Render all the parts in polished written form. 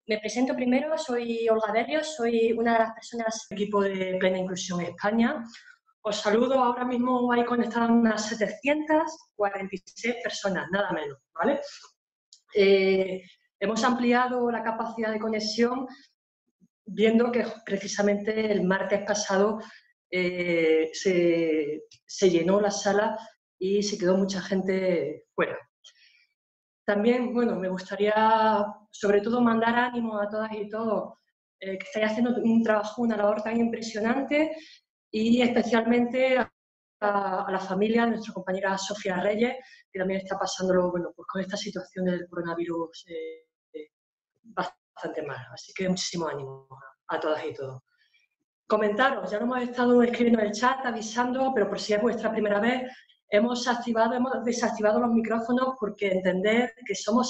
Me presento primero, soy Olga Berrios, soy una de las personas del equipo de Plena Inclusión España. Os saludo, ahora mismo hay conectadas unas 746 personas, nada menos, ¿vale? Hemos ampliado la capacidad de conexión viendo que precisamente el martes pasado se llenó la sala y se quedó mucha gente fuera. También, bueno, me gustaría sobre todo mandar ánimo a todas y todos que estáis haciendo un trabajo, una labor tan impresionante y especialmente a la familia de nuestra compañera Sofía Reyes, que también está pasándolo, bueno, pues con esta situación del coronavirus bastante mal. Así que muchísimo ánimo a todas y todos. Comentaros, ya lo hemos estado escribiendo en el chat, avisando, pero por si es vuestra primera vez, hemos desactivado los micrófonos porque entender que somos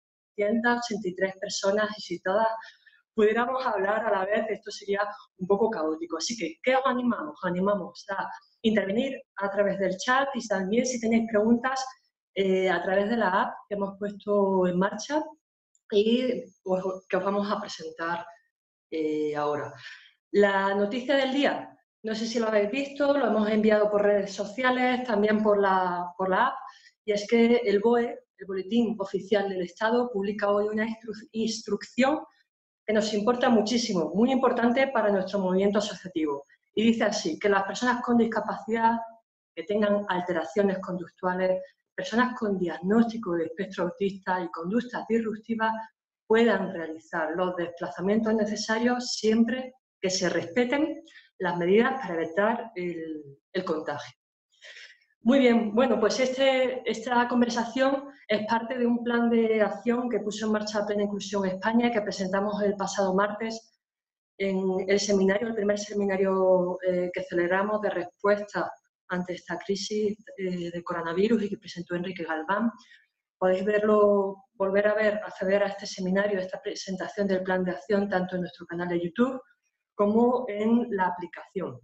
783 personas y si todas pudiéramos hablar a la vez, esto sería un poco caótico. Así que, ¿qué os animamos? Os animamos a intervenir a través del chat y también si tenéis preguntas a través de la app que hemos puesto en marcha y pues, que os vamos a presentar ahora. La noticia del día, no sé si lo habéis visto, lo hemos enviado por redes sociales, también por la app, y es que el BOE, el Boletín Oficial del Estado, publica hoy una instrucción que nos importa muchísimo, muy importante para nuestro movimiento asociativo. Y dice así, que las personas con discapacidad, que tengan alteraciones conductuales, personas con diagnóstico de espectro autista y conductas disruptivas, puedan realizar los desplazamientos necesarios siempre que se respeten las medidas para evitar el contagio. Muy bien, bueno, pues esta conversación es parte de un plan de acción que puso en marcha Plena Inclusión España, que presentamos el pasado martes en el seminario, el primer seminario que celebramos de respuesta ante esta crisis de coronavirus y que presentó Enrique Galván. Podéis verlo, volver a ver, acceder a este seminario, a esta presentación del plan de acción, tanto en nuestro canal de YouTube como en la aplicación.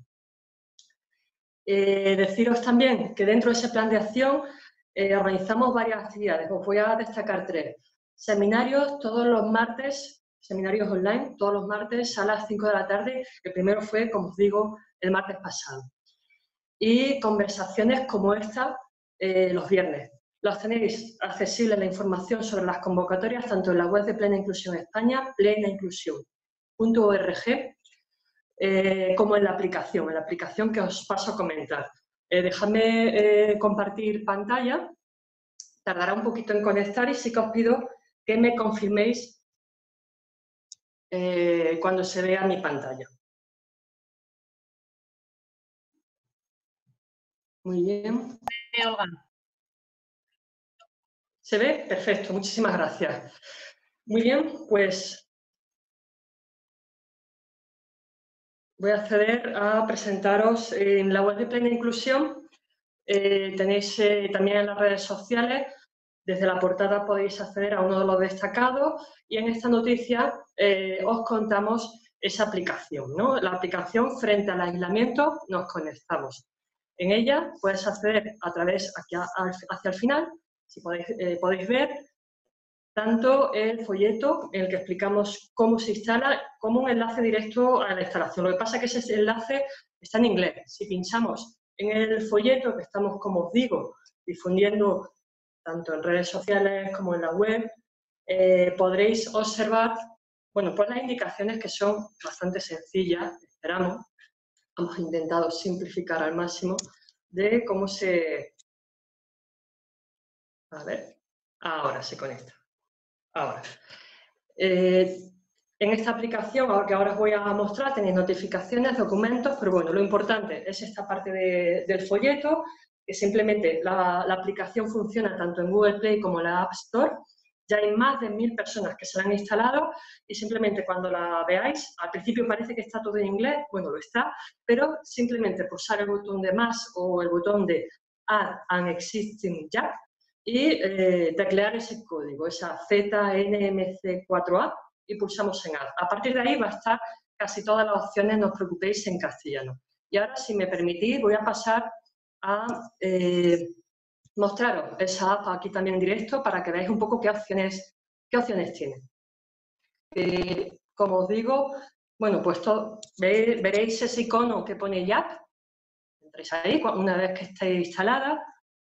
Deciros también que dentro de ese plan de acción organizamos varias actividades. Os voy a destacar 3. Seminarios todos los martes, seminarios online, todos los martes a las 5 de la tarde. El primero fue, como os digo, el martes pasado. Y conversaciones como esta los viernes. Los tenéis accesible la información sobre las convocatorias tanto en la web de Plena Inclusión España, plenainclusión.org, como en la aplicación que os paso a comentar. Dejadme compartir pantalla, tardará un poquito en conectar y sí que os pido que me confirméis cuando se vea mi pantalla. Muy bien. Olga. ¿Se ve? Perfecto, muchísimas gracias. Muy bien, pues voy a acceder a presentaros en la web de Plena Inclusión. Tenéis también en las redes sociales, desde la portada podéis acceder a uno de los destacados y en esta noticia os contamos esa aplicación, ¿no? La aplicación frente al aislamiento nos conectamos. En ella puedes acceder a través, hacia el final, si podéis ver, tanto el folleto en el que explicamos cómo se instala, como un enlace directo a la instalación. Lo que pasa es que ese enlace está en inglés. Si pinchamos en el folleto, que estamos, como os digo, difundiendo tanto en redes sociales como en la web, podréis observar, bueno, pues las indicaciones que son bastante sencillas, esperamos, hemos intentado simplificar al máximo, de cómo se... A ver, ahora se conecta. Ahora, en esta aplicación, que ahora os voy a mostrar, tenéis notificaciones, documentos, pero bueno, lo importante es esta parte del folleto, que simplemente la aplicación funciona tanto en Google Play como en la App Store. Ya hay más de 1000 personas que se la han instalado y simplemente cuando la veáis, al principio parece que está todo en inglés, bueno, lo está, pero simplemente pulsar el botón de más o el botón de Add an Existing Jack y teclear ese código, esa ZNMC4A, y pulsamos en Add. A partir de ahí va a estar casi todas las opciones, no os preocupéis, en castellano. Y ahora, si me permitís, voy a pasar a mostraros esa app aquí también en directo para que veáis un poco qué opciones tiene. Como os digo, bueno, pues veréis ese icono que pone YAP, entréis ahí una vez que esté instalada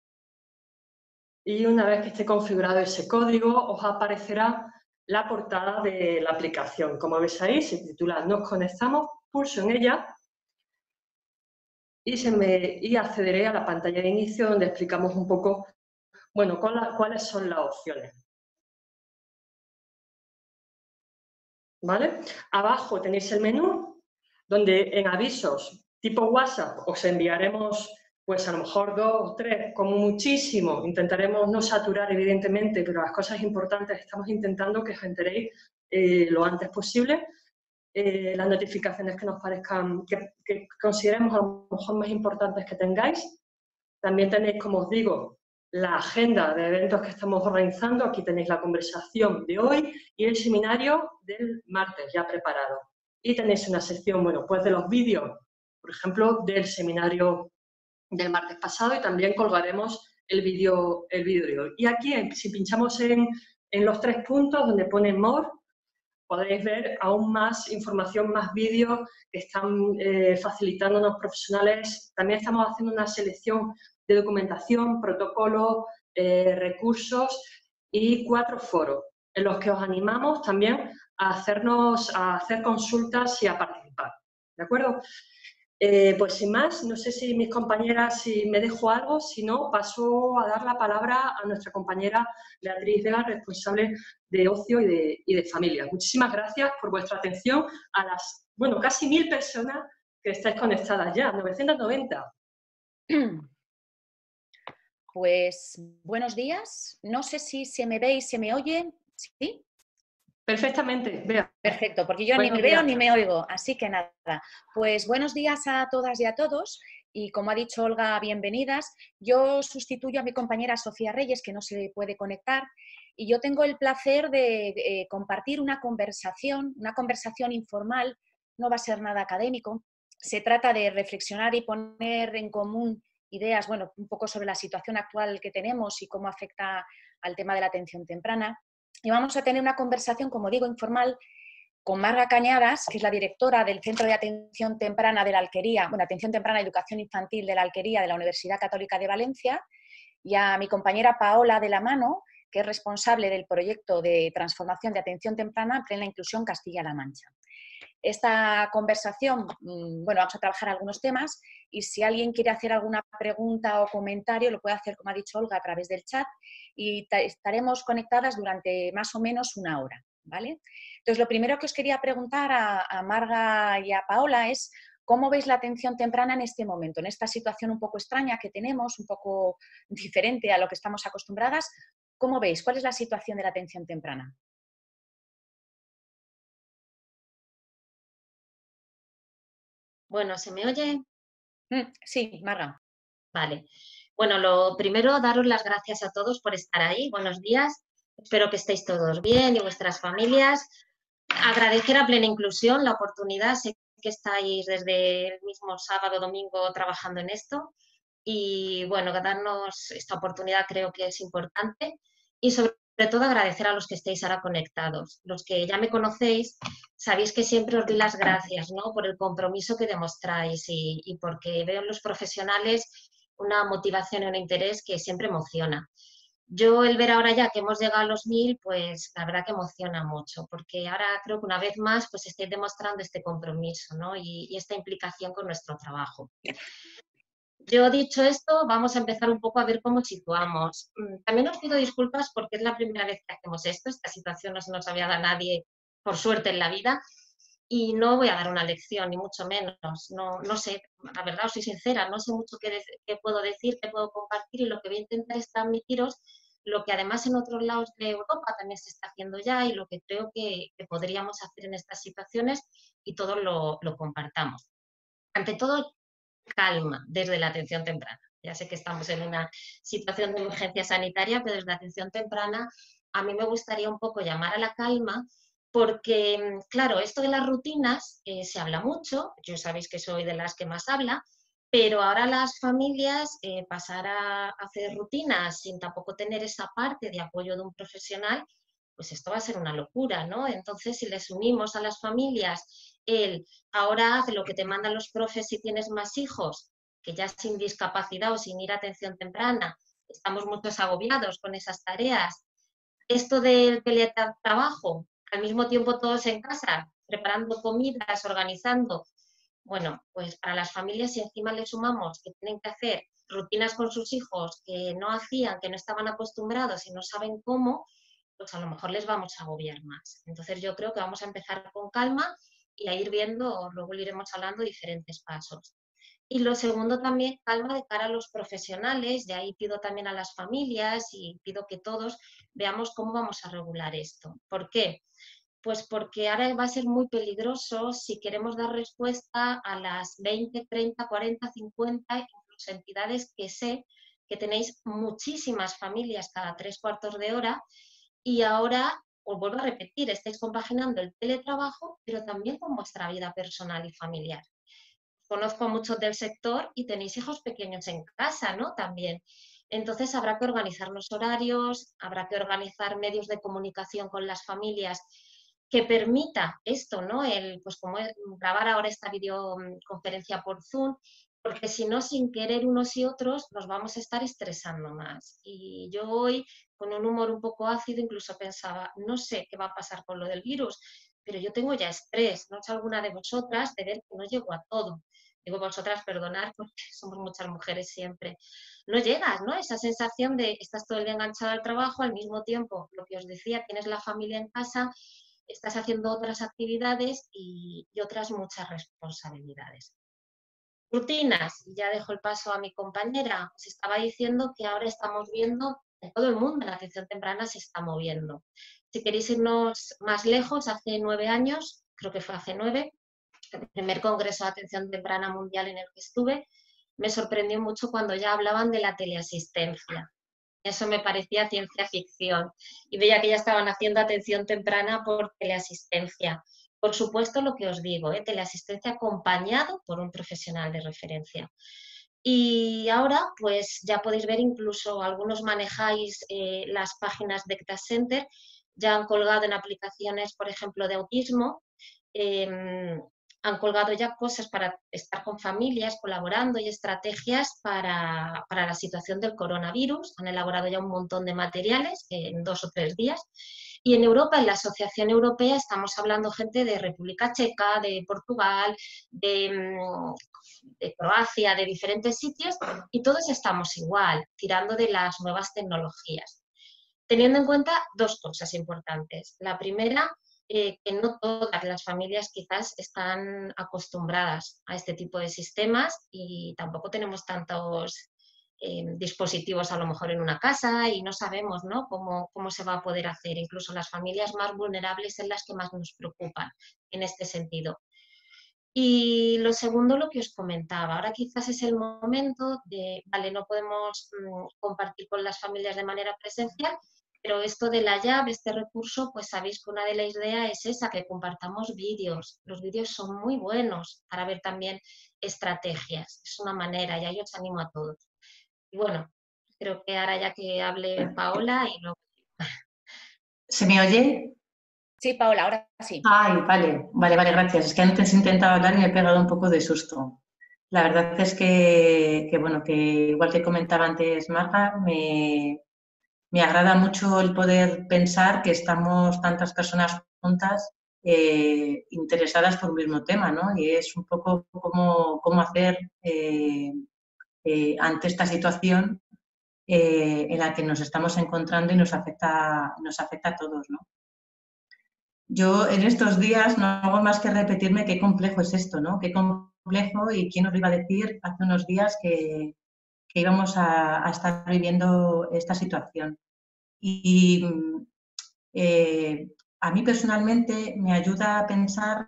y una vez que esté configurado ese código os aparecerá la portada de la aplicación. Como veis ahí, se titula Nos conectamos, pulso en ella y accederé a la pantalla de inicio donde explicamos un poco, bueno, cuáles son las opciones. ¿Vale? Abajo tenéis el menú, donde en avisos tipo WhatsApp os enviaremos, pues a lo mejor 2 o 3, como muchísimo. Intentaremos no saturar, evidentemente, pero las cosas importantes estamos intentando que os enteréis lo antes posible. Las notificaciones que nos parezcan, que consideremos a lo mejor más importantes que tengáis. También tenéis, como os digo, la agenda de eventos que estamos organizando. Aquí tenéis la conversación de hoy y el seminario del martes ya preparado. Y tenéis una sección, bueno, pues de los vídeos, por ejemplo, del seminario del martes pasado, y también colgaremos el vídeo de hoy. Y aquí, si pinchamos en los 3 puntos donde pone More, podréis ver aún más información, más vídeos que están facilitándonos profesionales. También estamos haciendo una selección de documentación, protocolos, recursos y 4 foros en los que os animamos también a hacer consultas y a participar. ¿De acuerdo? Pues sin más, no sé si mis compañeras, si me dejo algo, si no, paso a dar la palabra a nuestra compañera Beatriz Vega, responsable de ocio y de familia. Muchísimas gracias por vuestra atención a las, bueno, casi 1000 personas que estáis conectadas ya, 990. Pues buenos días, no sé si se me ve y se me oye, ¿sí? Perfectamente, Bea. Perfecto, porque yo ni me veo ni me oigo, así que nada. Pues buenos días a todas y a todos, y como ha dicho Olga, bienvenidas. Yo sustituyo a mi compañera Sofía Reyes, que no se puede conectar, y yo tengo el placer de compartir una conversación informal, no va a ser nada académico. Se trata de reflexionar y poner en común ideas, bueno, un poco sobre la situación actual que tenemos y cómo afecta al tema de la atención temprana. Y vamos a tener una conversación, como digo, informal, con Marga Cañadas, que es la directora del Centro de Atención Temprana de la Alquería, bueno, Atención Temprana y Educación Infantil de la Alquería de la Universidad Católica de Valencia, y a mi compañera Paola de la Mano, que es responsable del proyecto de transformación de atención temprana Plena Inclusión Castilla-La Mancha. Esta conversación, bueno, vamos a trabajar algunos temas, y si alguien quiere hacer alguna pregunta o comentario, lo puede hacer, como ha dicho Olga, a través del chat, y estaremos conectadas durante más o menos una hora, ¿vale? Entonces, lo primero que os quería preguntar a Marga y a Paola es: ¿cómo veis la atención temprana en este momento, en esta situación un poco extraña que tenemos, un poco diferente a lo que estamos acostumbradas? ¿Cómo veis? ¿Cuál es la situación de la atención temprana? Bueno, ¿se me oye? Sí, Marga. Vale. Bueno, lo primero, daros las gracias a todos por estar ahí. Buenos días. Espero que estéis todos bien y vuestras familias. Agradecer a Plena Inclusión la oportunidad. Sé que estáis desde el mismo sábado, domingo trabajando en esto. Y bueno, darnos esta oportunidad creo que es importante. Y sobre todo agradecer a los que estéis ahora conectados. Los que ya me conocéis, sabéis que siempre os doy las gracias, ¿no?, por el compromiso que demostráis y porque veo en los profesionales una motivación y un interés que siempre emociona. Yo el ver ahora ya que hemos llegado a los 1000, pues la verdad que emociona mucho, porque ahora creo que una vez más pues estáis demostrando este compromiso, ¿no?, y esta implicación con nuestro trabajo. Yo, dicho esto, vamos a empezar un poco a ver cómo situamos. También os pido disculpas porque es la primera vez que hacemos esto. Esta situación no se nos había dado a nadie, por suerte, en la vida. Y no voy a dar una lección, ni mucho menos. No sé, la verdad, os soy sincera, no sé mucho qué puedo decir, qué puedo compartir, y lo que voy a intentar es transmitiros lo que además en otros lados de Europa también se está haciendo ya, y lo que creo que podríamos hacer en estas situaciones, y todos lo compartamos. Ante todo, calma desde la atención temprana. Ya sé que estamos en una situación de emergencia sanitaria, pero desde la atención temprana a mí me gustaría un poco llamar a la calma, porque, claro, esto de las rutinas se habla mucho, yo sabéis que soy de las que más habla, pero ahora las familias pasar a hacer rutinas sin tampoco tener esa parte de apoyo de un profesional, pues esto va a ser una locura, ¿no? Entonces, si les unimos a las familias ahora haz lo que te mandan los profes si tienes más hijos, que ya sin discapacidad o sin ir a atención temprana, estamos muchos agobiados con esas tareas. Esto del teletrabajo, al mismo tiempo todos en casa, preparando comidas, organizando. Bueno, pues para las familias, si encima le sumamos que tienen que hacer rutinas con sus hijos que no hacían, que no estaban acostumbrados y no saben cómo, pues a lo mejor les vamos a agobiar más. Entonces yo creo que vamos a empezar con calma y a ir viendo, luego le iremos hablando diferentes pasos. Y lo segundo también, calma de cara a los profesionales, de ahí pido también a las familias y pido que todos veamos cómo vamos a regular esto. ¿Por qué? Pues porque ahora va a ser muy peligroso si queremos dar respuesta a las 20, 30, 40, 50, incluso entidades que sé que tenéis muchísimas familias cada 3/4 de hora y ahora, os vuelvo a repetir, estáis compaginando el teletrabajo, pero también con vuestra vida personal y familiar. Conozco a muchos del sector y tenéis hijos pequeños en casa, ¿no? También. Entonces habrá que organizar los horarios, habrá que organizar medios de comunicación con las familias que permita esto, ¿no? Pues como grabar ahora esta videoconferencia por Zoom, porque si no, sin querer unos y otros, nos vamos a estar estresando más. Y yo hoy, con un humor un poco ácido, incluso pensaba, no sé qué va a pasar con lo del virus, pero yo tengo ya estrés, no sé alguna de vosotras, de ver que no llego a todo. Digo vosotras, perdonar, porque somos muchas mujeres siempre. No llegas, ¿no? Esa sensación de estás todo el día enganchada al trabajo, al mismo tiempo, lo que os decía, tienes la familia en casa, estás haciendo otras actividades y otras muchas responsabilidades. Rutinas, y ya dejo el paso a mi compañera, os estaba diciendo que ahora estamos viendo que todo el mundo en la atención temprana se está moviendo. Si queréis irnos más lejos, hace 9 años, creo que fue hace 9, el primer congreso de atención temprana mundial en el que estuve, me sorprendió mucho cuando ya hablaban de la teleasistencia. Eso me parecía ciencia ficción y veía que ya estaban haciendo atención temprana por teleasistencia. Por supuesto, lo que os digo, teleasistencia acompañado por un profesional de referencia. Y ahora, pues ya podéis ver, incluso algunos manejáis las páginas de Data Center, ya han colgado en aplicaciones, por ejemplo, de autismo, han colgado ya cosas para estar con familias, colaborando y estrategias para la situación del coronavirus. Han elaborado ya un montón de materiales en 2 o 3 días. Y en Europa, en la Asociación Europea, estamos hablando gente de República Checa, de Portugal, de Croacia, de diferentes sitios, y todos estamos igual, tirando de las nuevas tecnologías. Teniendo en cuenta 2 cosas importantes. La primera, que no todas las familias quizás están acostumbradas a este tipo de sistemas y tampoco tenemos tantos dispositivos a lo mejor en una casa y no sabemos, ¿no?, cómo se va a poder hacer. Incluso las familias más vulnerables son las que más nos preocupan en este sentido. Y lo segundo, lo que os comentaba, ahora quizás es el momento de, vale, no podemos compartir con las familias de manera presencial, pero esto de la llave, este recurso, pues sabéis que una de las ideas es esa, que compartamos vídeos. Los vídeos son muy buenos para ver también estrategias. Es una manera, y ahí os animo a todos. Y bueno, creo que ahora ya que hable Paola y luego... ¿Se me oye? Sí, Paola, ahora sí. Ay, vale, gracias. Es que antes he intentado hablar y me he pegado un poco de susto. La verdad es bueno, que igual que comentaba antes Marga, me agrada mucho el poder pensar que estamos tantas personas juntas interesadas por un mismo tema, ¿no? Y es un poco cómo hacer ante esta situación en la que nos estamos encontrando y nos afecta a todos, ¿no? Yo en estos días no hago más que repetirme qué complejo es esto, ¿no? Qué complejo, y quién nos lo iba a decir hace unos días que íbamos a estar viviendo esta situación. Y a mí personalmente me ayuda a pensar,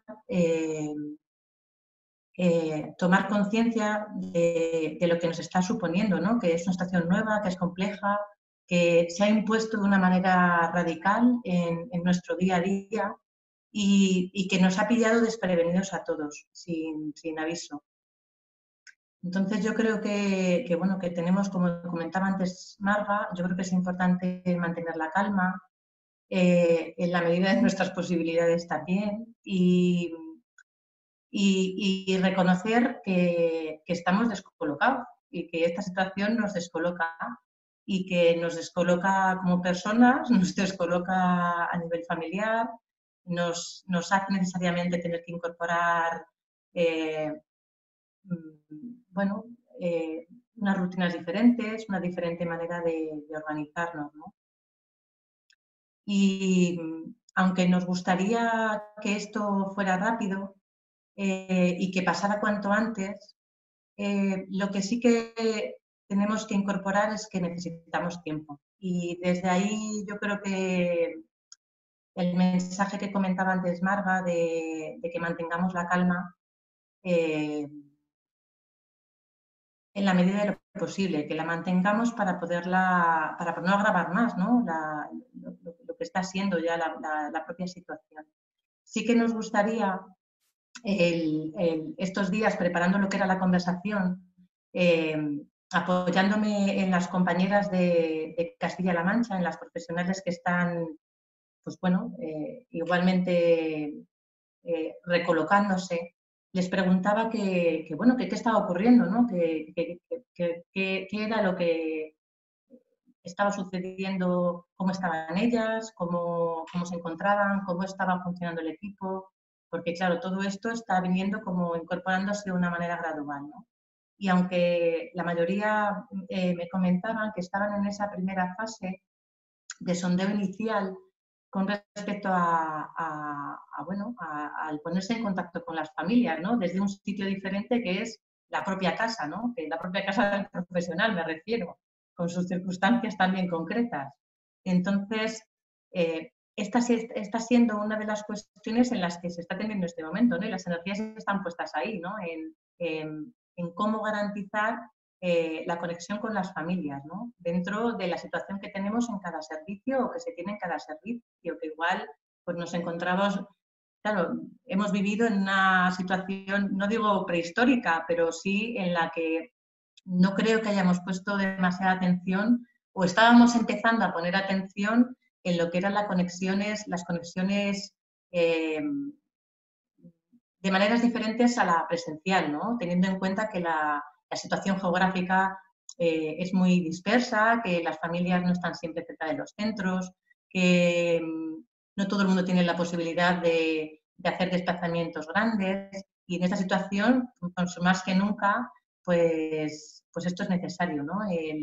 tomar conciencia de lo que nos está suponiendo, ¿no? Que es una situación nueva, que es compleja, que se ha impuesto de una manera radical en nuestro día a día y que nos ha pillado desprevenidos a todos, sin aviso. Entonces yo creo bueno, que tenemos, como comentaba antes Marga, yo creo que es importante mantener la calma, en la medida de nuestras posibilidades también, y reconocer que estamos descolocados y que esta situación nos descoloca y que nos descoloca como personas, nos descoloca a nivel familiar, nos hace necesariamente tener que incorporar bueno, unas rutinas diferentes, una diferente manera de organizarnos, ¿no? Y aunque nos gustaría que esto fuera rápido y que pasara cuanto antes, lo que sí que tenemos que incorporar es que necesitamos tiempo. Y desde ahí yo creo que el mensaje que comentaba antes Marga de que mantengamos la calma en la medida de lo posible, que la mantengamos para para no agravar más, ¿no? Lo que está siendo ya la propia situación. Sí que nos gustaría estos días, preparando lo que era la conversación, apoyándome en las compañeras de Castilla-La Mancha, en las profesionales que están, pues bueno, igualmente recolocándose, les preguntaba bueno, qué estaba ocurriendo, ¿no? Qué era lo que estaba sucediendo, cómo estaban ellas, cómo se encontraban, cómo estaba funcionando el equipo, porque claro, todo esto está viniendo como incorporándose de una manera gradual, ¿no? Y aunque la mayoría me comentaban que estaban en esa primera fase de sondeo inicial con respecto al ponerse en contacto con las familias, ¿no? Desde un sitio diferente que es la propia casa, ¿no? Que la propia casa del profesional, me refiero, con sus circunstancias también concretas. Entonces, esta está siendo una de las cuestiones en las que se está teniendo este momento, ¿no? Y las energías están puestas ahí, ¿no? En cómo garantizar la conexión con las familias, ¿no? Dentro de la situación que tenemos en cada servicio o que se tiene en cada servicio, que igual pues nos encontramos, claro, hemos vivido en una situación, no digo prehistórica, pero sí en la que no creo que hayamos puesto demasiada atención o estábamos empezando a poner atención en lo que eran las conexiones de maneras diferentes a la presencial, ¿no? Teniendo en cuenta que la situación geográfica es muy dispersa, que las familias no están siempre cerca de los centros, que no todo el mundo tiene la posibilidad de hacer desplazamientos grandes y en esta situación, pues, más que nunca, pues esto es necesario, ¿no?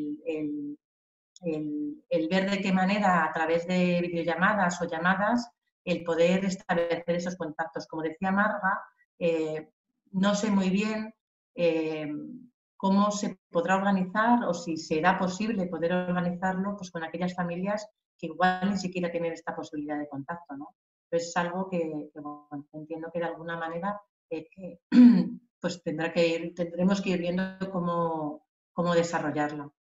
El ver de qué manera, a través de videollamadas o llamadas, el poder establecer esos contactos. Como decía Marga, no sé muy bien cómo se podrá organizar o si será posible poder organizarlo pues, con aquellas familias que igual ni siquiera tienen esta posibilidad de contacto, ¿no? Pero es algo que bueno, entiendo que de alguna manera pues tendremos que ir viendo cómo desarrollarlo.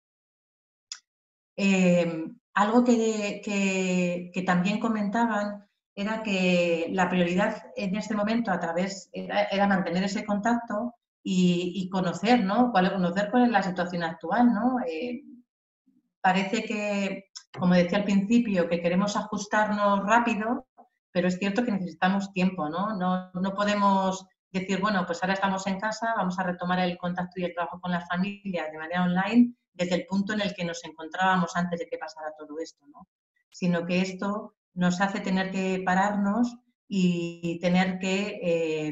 Algo que también comentaban era que la prioridad en este momento era mantener ese contacto y conocer, ¿no? Conocer cuál es la situación actual, ¿no? Parece que, como decía al principio, que queremos ajustarnos rápido, pero es cierto que necesitamos tiempo, ¿no? No podemos decir, bueno, pues ahora estamos en casa, vamos a retomar el contacto y el trabajo con las familias de manera online desde el punto en el que nos encontrábamos antes de que pasara todo esto, ¿no? Sino que esto nos hace tener que pararnos y tener que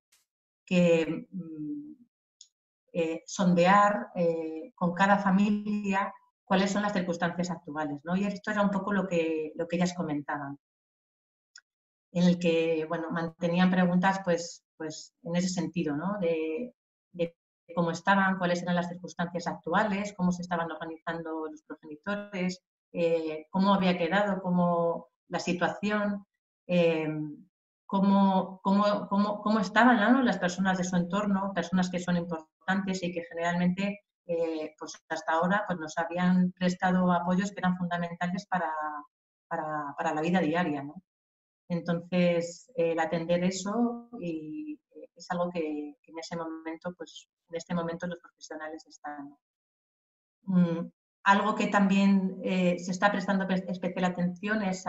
sondear con cada familia cuáles son las circunstancias actuales, ¿no? Y esto era un poco lo que ellas comentaban, en el que, bueno, mantenían preguntas, pues en ese sentido, ¿no? De cómo estaban, cuáles eran las circunstancias actuales, cómo se estaban organizando los progenitores, cómo había quedado, cómo la situación, cómo estaban, ¿no? Las personas de su entorno, personas que son importantes y que generalmente pues hasta ahora pues nos habían prestado apoyos que eran fundamentales para la vida diaria, ¿no? Entonces, el atender eso es algo que en ese momento, pues en este momento los profesionales están. algo que también se está prestando especial atención es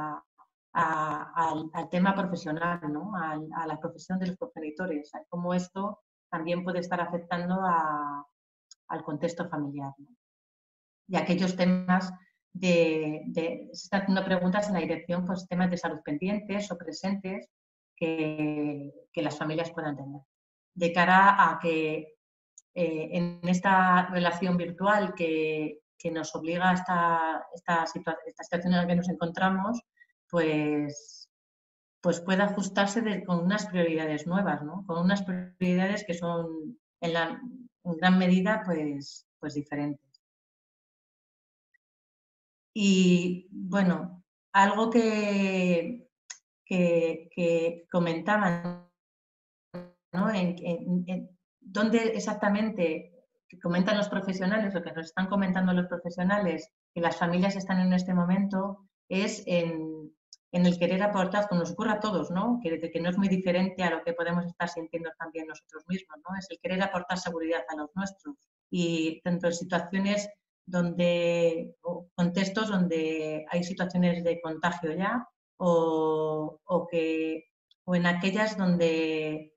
al tema profesional, ¿no? A la profesión de los progenitores, a cómo esto también puede estar afectando al contexto familiar, ¿no? Y aquellos temas se están haciendo preguntas en la dirección, pues temas de salud pendientes o presentes que las familias puedan tener. De cara a que en esta relación virtual que nos obliga a esta situación en la que nos encontramos, pues pueda ajustarse con unas prioridades nuevas, ¿no? Con unas prioridades que son en gran medida pues diferentes. Y bueno, algo que comentaban, ¿no? ¿Dónde exactamente que comentan los profesionales, lo que nos están comentando los profesionales, que las familias están en este momento, es en el querer aportar, como nos ocurre a todos, ¿no? Que no es muy diferente a lo que podemos estar sintiendo también nosotros mismos, ¿no? Es el querer aportar seguridad a los nuestros. Y tanto en situaciones o contextos donde hay situaciones de contagio ya, o en aquellas donde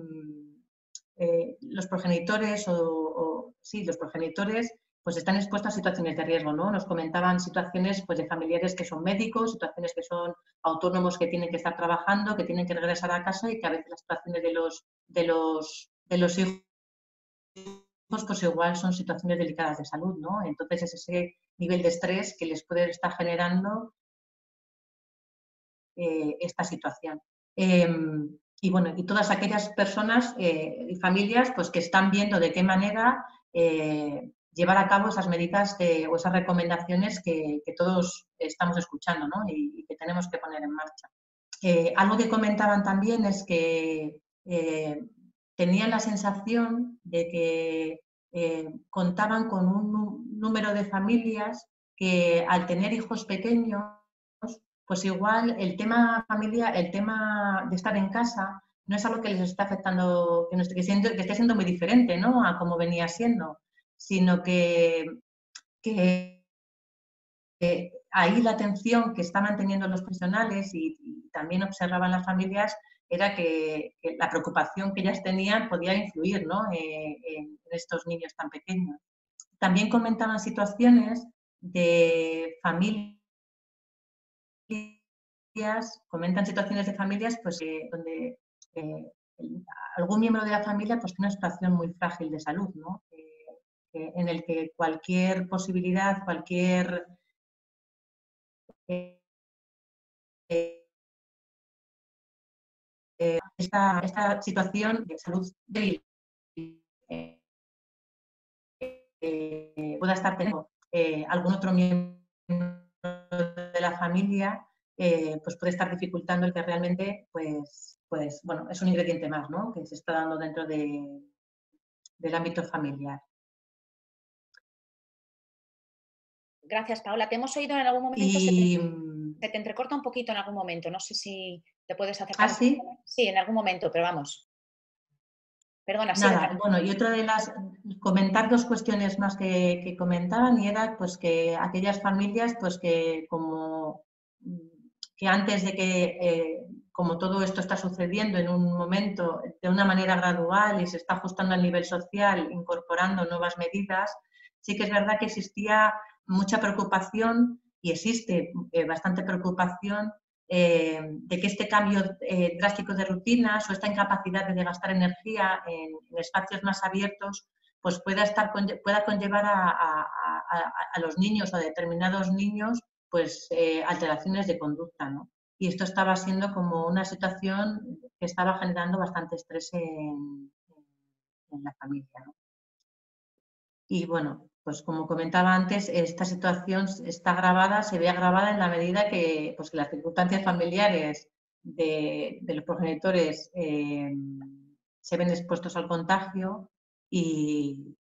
los progenitores los progenitores pues están expuestos a situaciones de riesgo, ¿no? Nos comentaban situaciones pues, de familiares que son médicos, situaciones que son autónomos que tienen que estar trabajando, que tienen que regresar a casa y que a veces las situaciones de los hijos pues igual son situaciones delicadas de salud, ¿no? Entonces es ese nivel de estrés que les puede estar generando esta situación. Y bueno, y todas aquellas personas y familias pues, que están viendo de qué manera llevar a cabo esas medidas o esas recomendaciones que todos estamos escuchando, ¿no? y que tenemos que poner en marcha. Algo que comentaban también es que tenían la sensación de que contaban con un número de familias que al tener hijos pequeños, pues igual el tema familia, el tema de estar en casa, no es algo que les está afectando, que esté siendo muy diferente, ¿no? A como venía siendo, sino que ahí la atención que estaban teniendo los profesionales y también observaban las familias era que la preocupación que ellas tenían podía influir, ¿no? En estos niños tan pequeños. También comentaban situaciones de familias, comentan situaciones de familias pues, donde algún miembro de la familia pues, tiene una situación muy frágil de salud, ¿no? En el que cualquier posibilidad, cualquier esta situación de salud débil pueda estar teniendo algún otro miembro de la familia, pues puede estar dificultando el que realmente, pues bueno, es un ingrediente más, ¿no? Que se está dando dentro del ámbito familiar. Gracias, Paola. Te hemos oído en algún momento, se te entrecorta un poquito en algún momento. No sé si te puedes acercar. ¿Ah, sí? Sí, en algún momento, pero vamos. Perdona, nada, sigue. bueno, y otra de comentar dos cuestiones más que comentaban, y era pues que aquellas familias pues que antes de que como todo esto está sucediendo en un momento de una manera gradual y se está ajustando al nivel social, incorporando nuevas medidas, sí que es verdad que existía mucha preocupación y existe bastante preocupación de que este cambio drástico de rutinas o esta incapacidad de gastar energía en espacios más abiertos pues pueda conllevar a los niños o a determinados niños pues alteraciones de conducta, ¿no? Y esto estaba siendo como una situación que estaba generando bastante estrés en la familia, ¿no? Y bueno, pues como comentaba antes, esta situación se ve agravada en la medida que, pues, que las circunstancias familiares de los progenitores se ven expuestos al contagio y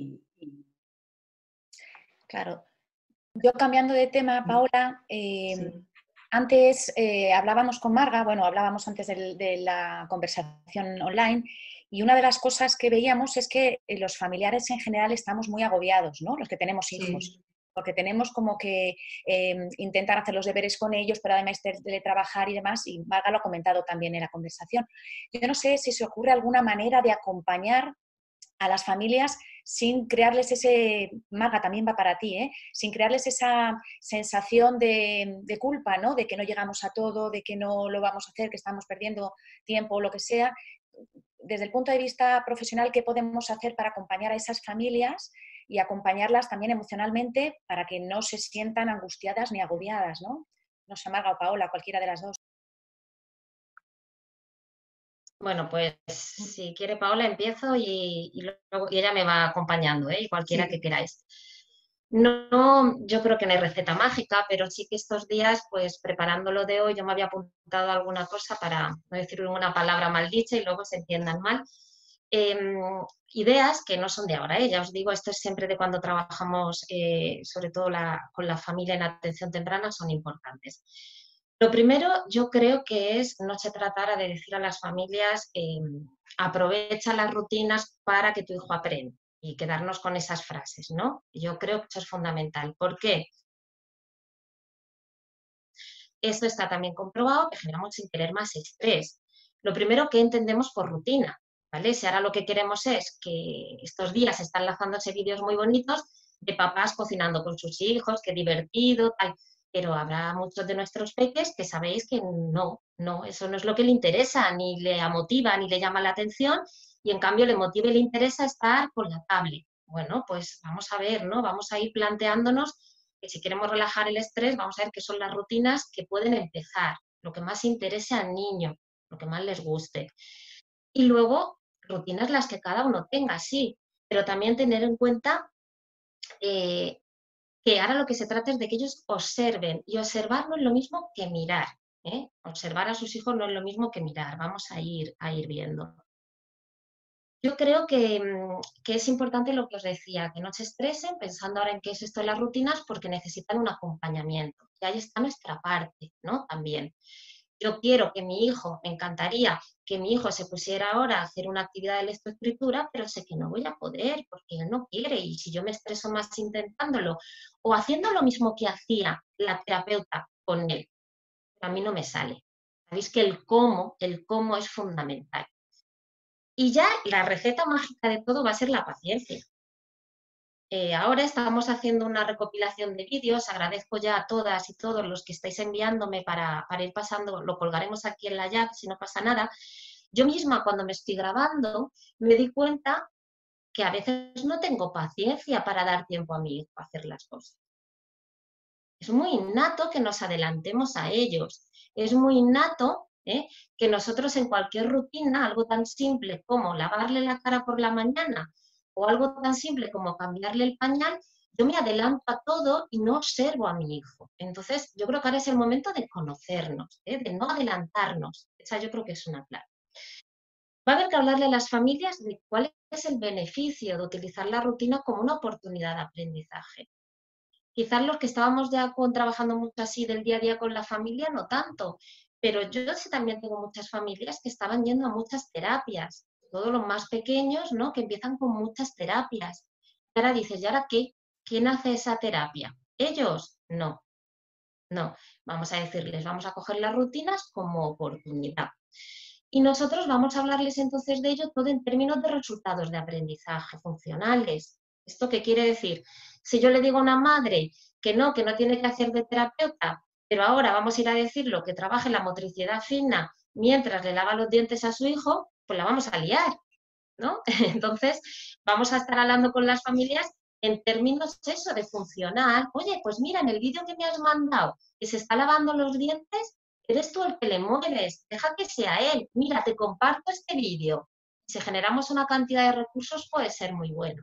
Claro. Yo cambiando de tema, Paola, sí. Antes hablábamos con Marga, hablábamos antes de la conversación online y una de las cosas que veíamos es que los familiares en general estamos muy agobiados, ¿no? Los que tenemos hijos. Sí. porque tenemos como que intentar hacer los deberes con ellos, pero además teletrabajar y demás, y Marga lo ha comentado también en la conversación. Yo no sé si se ocurre alguna manera de acompañar a las familias sin crearles ese, Marga, también va para ti, sin crearles esa sensación de culpa, ¿no? De que no llegamos a todo, de que no lo vamos a hacer, que estamos perdiendo tiempo o lo que sea. Desde el punto de vista profesional, ¿qué podemos hacer para acompañar a esas familias y acompañarlas también emocionalmente para que no se sientan angustiadas ni agobiadas, ¿no? No sé, Marga o Paola, cualquiera de las dos. Bueno, pues si quiere Paola empiezo y ella me va acompañando, y cualquiera Sí. que queráis. No, yo creo que no hay receta mágica, pero sí que estos días, pues preparándolo de hoy, yo me había apuntado alguna cosa para no decir una palabra maldicha y luego se entiendan mal. Ideas que no son de ahora, ya os digo, esto es siempre de cuando trabajamos, sobre todo con la familia en atención temprana, son importantes. Lo primero, yo creo que no se tratara de decir a las familias, aprovecha las rutinas para que tu hijo aprenda y quedarnos con esas frases, ¿no? Yo creo que eso es fundamental. ¿Por qué? Esto está también comprobado que generamos sin querer más estrés. Lo primero, que entendemos por rutina, ¿vale? Si ahora lo que queremos es que estos días están lanzándose vídeos muy bonitos de papás cocinando con sus hijos, qué divertido, tal. Pero habrá muchos de nuestros peques que sabéis que no, eso no es lo que le interesa, ni le motiva, ni le llama la atención, y en cambio le motiva y le interesa estar con la tablet. Bueno, pues vamos a ver, ¿no? Vamos a ir planteándonos que si queremos relajar el estrés, vamos a ver qué son las rutinas que pueden empezar, lo que más interese al niño, lo que más les guste. Y luego, rutinas las que cada uno tenga, sí, pero también tener en cuenta que ahora lo que se trata es de que ellos observen, y observar no es lo mismo que mirar, ¿eh? Observar a sus hijos no es lo mismo que mirar, vamos a ir viendo. Yo creo que es importante lo que os decía, que no se estresen pensando ahora en qué es esto de las rutinas, porque necesitan un acompañamiento. Y ahí está nuestra parte, ¿no? También. Yo quiero que mi hijo, me encantaría que mi hijo se pusiera ahora a hacer una actividad de lectoescritura, pero sé que no voy a poder porque él no quiere, y si yo me estreso más intentándolo o haciendo lo mismo que hacía la terapeuta con él, a mí no me sale. Sabéis que el cómo es fundamental. Y ya la receta mágica de todo va a ser la paciencia. Ahora estamos haciendo una recopilación de vídeos, agradezco ya a todas y todos los que estáis enviándome para ir pasando, lo colgaremos aquí en la chat si no pasa nada. Yo misma cuando me estoy grabando me di cuenta que a veces no tengo paciencia para dar tiempo a mi hijo a hacer las cosas. Es muy innato que nos adelantemos a ellos, es muy innato que nosotros en cualquier rutina, algo tan simple como lavarle la cara por la mañana o algo tan simple como cambiarle el pañal, yo me adelanto a todo y no observo a mi hijo. Entonces, yo creo que ahora es el momento de conocernos, de no adelantarnos. Esa yo creo que es una clave. Va a haber que hablarle a las familias de cuál es el beneficio de utilizar la rutina como una oportunidad de aprendizaje. Quizás los que estábamos ya trabajando mucho así del día a día con la familia, no tanto, pero yo sí también tengo muchas familias que estaban yendo a muchas terapias, todos los más pequeños, ¿no? Que empiezan con muchas terapias. Y ahora dices, ¿y ahora qué? ¿Quién hace esa terapia? ¿Ellos? No, no. Vamos a decirles, vamos a coger las rutinas como oportunidad. Y nosotros vamos a hablarles entonces de ello todo en términos de resultados de aprendizaje funcionales. ¿Esto qué quiere decir? Si yo le digo a una madre que no tiene que hacer de terapeuta, pero ahora vamos a ir a decirlo, que trabaje la motricidad fina mientras le lava los dientes a su hijo, pues la vamos a liar, ¿no? Entonces, vamos a estar hablando con las familias en términos eso, de funcional. Oye, pues mira, en el vídeo que me has mandado, que se está lavando los dientes, eres tú el que le mueves, deja que sea él. Mira, te comparto este vídeo. Si generamos una cantidad de recursos puede ser muy bueno,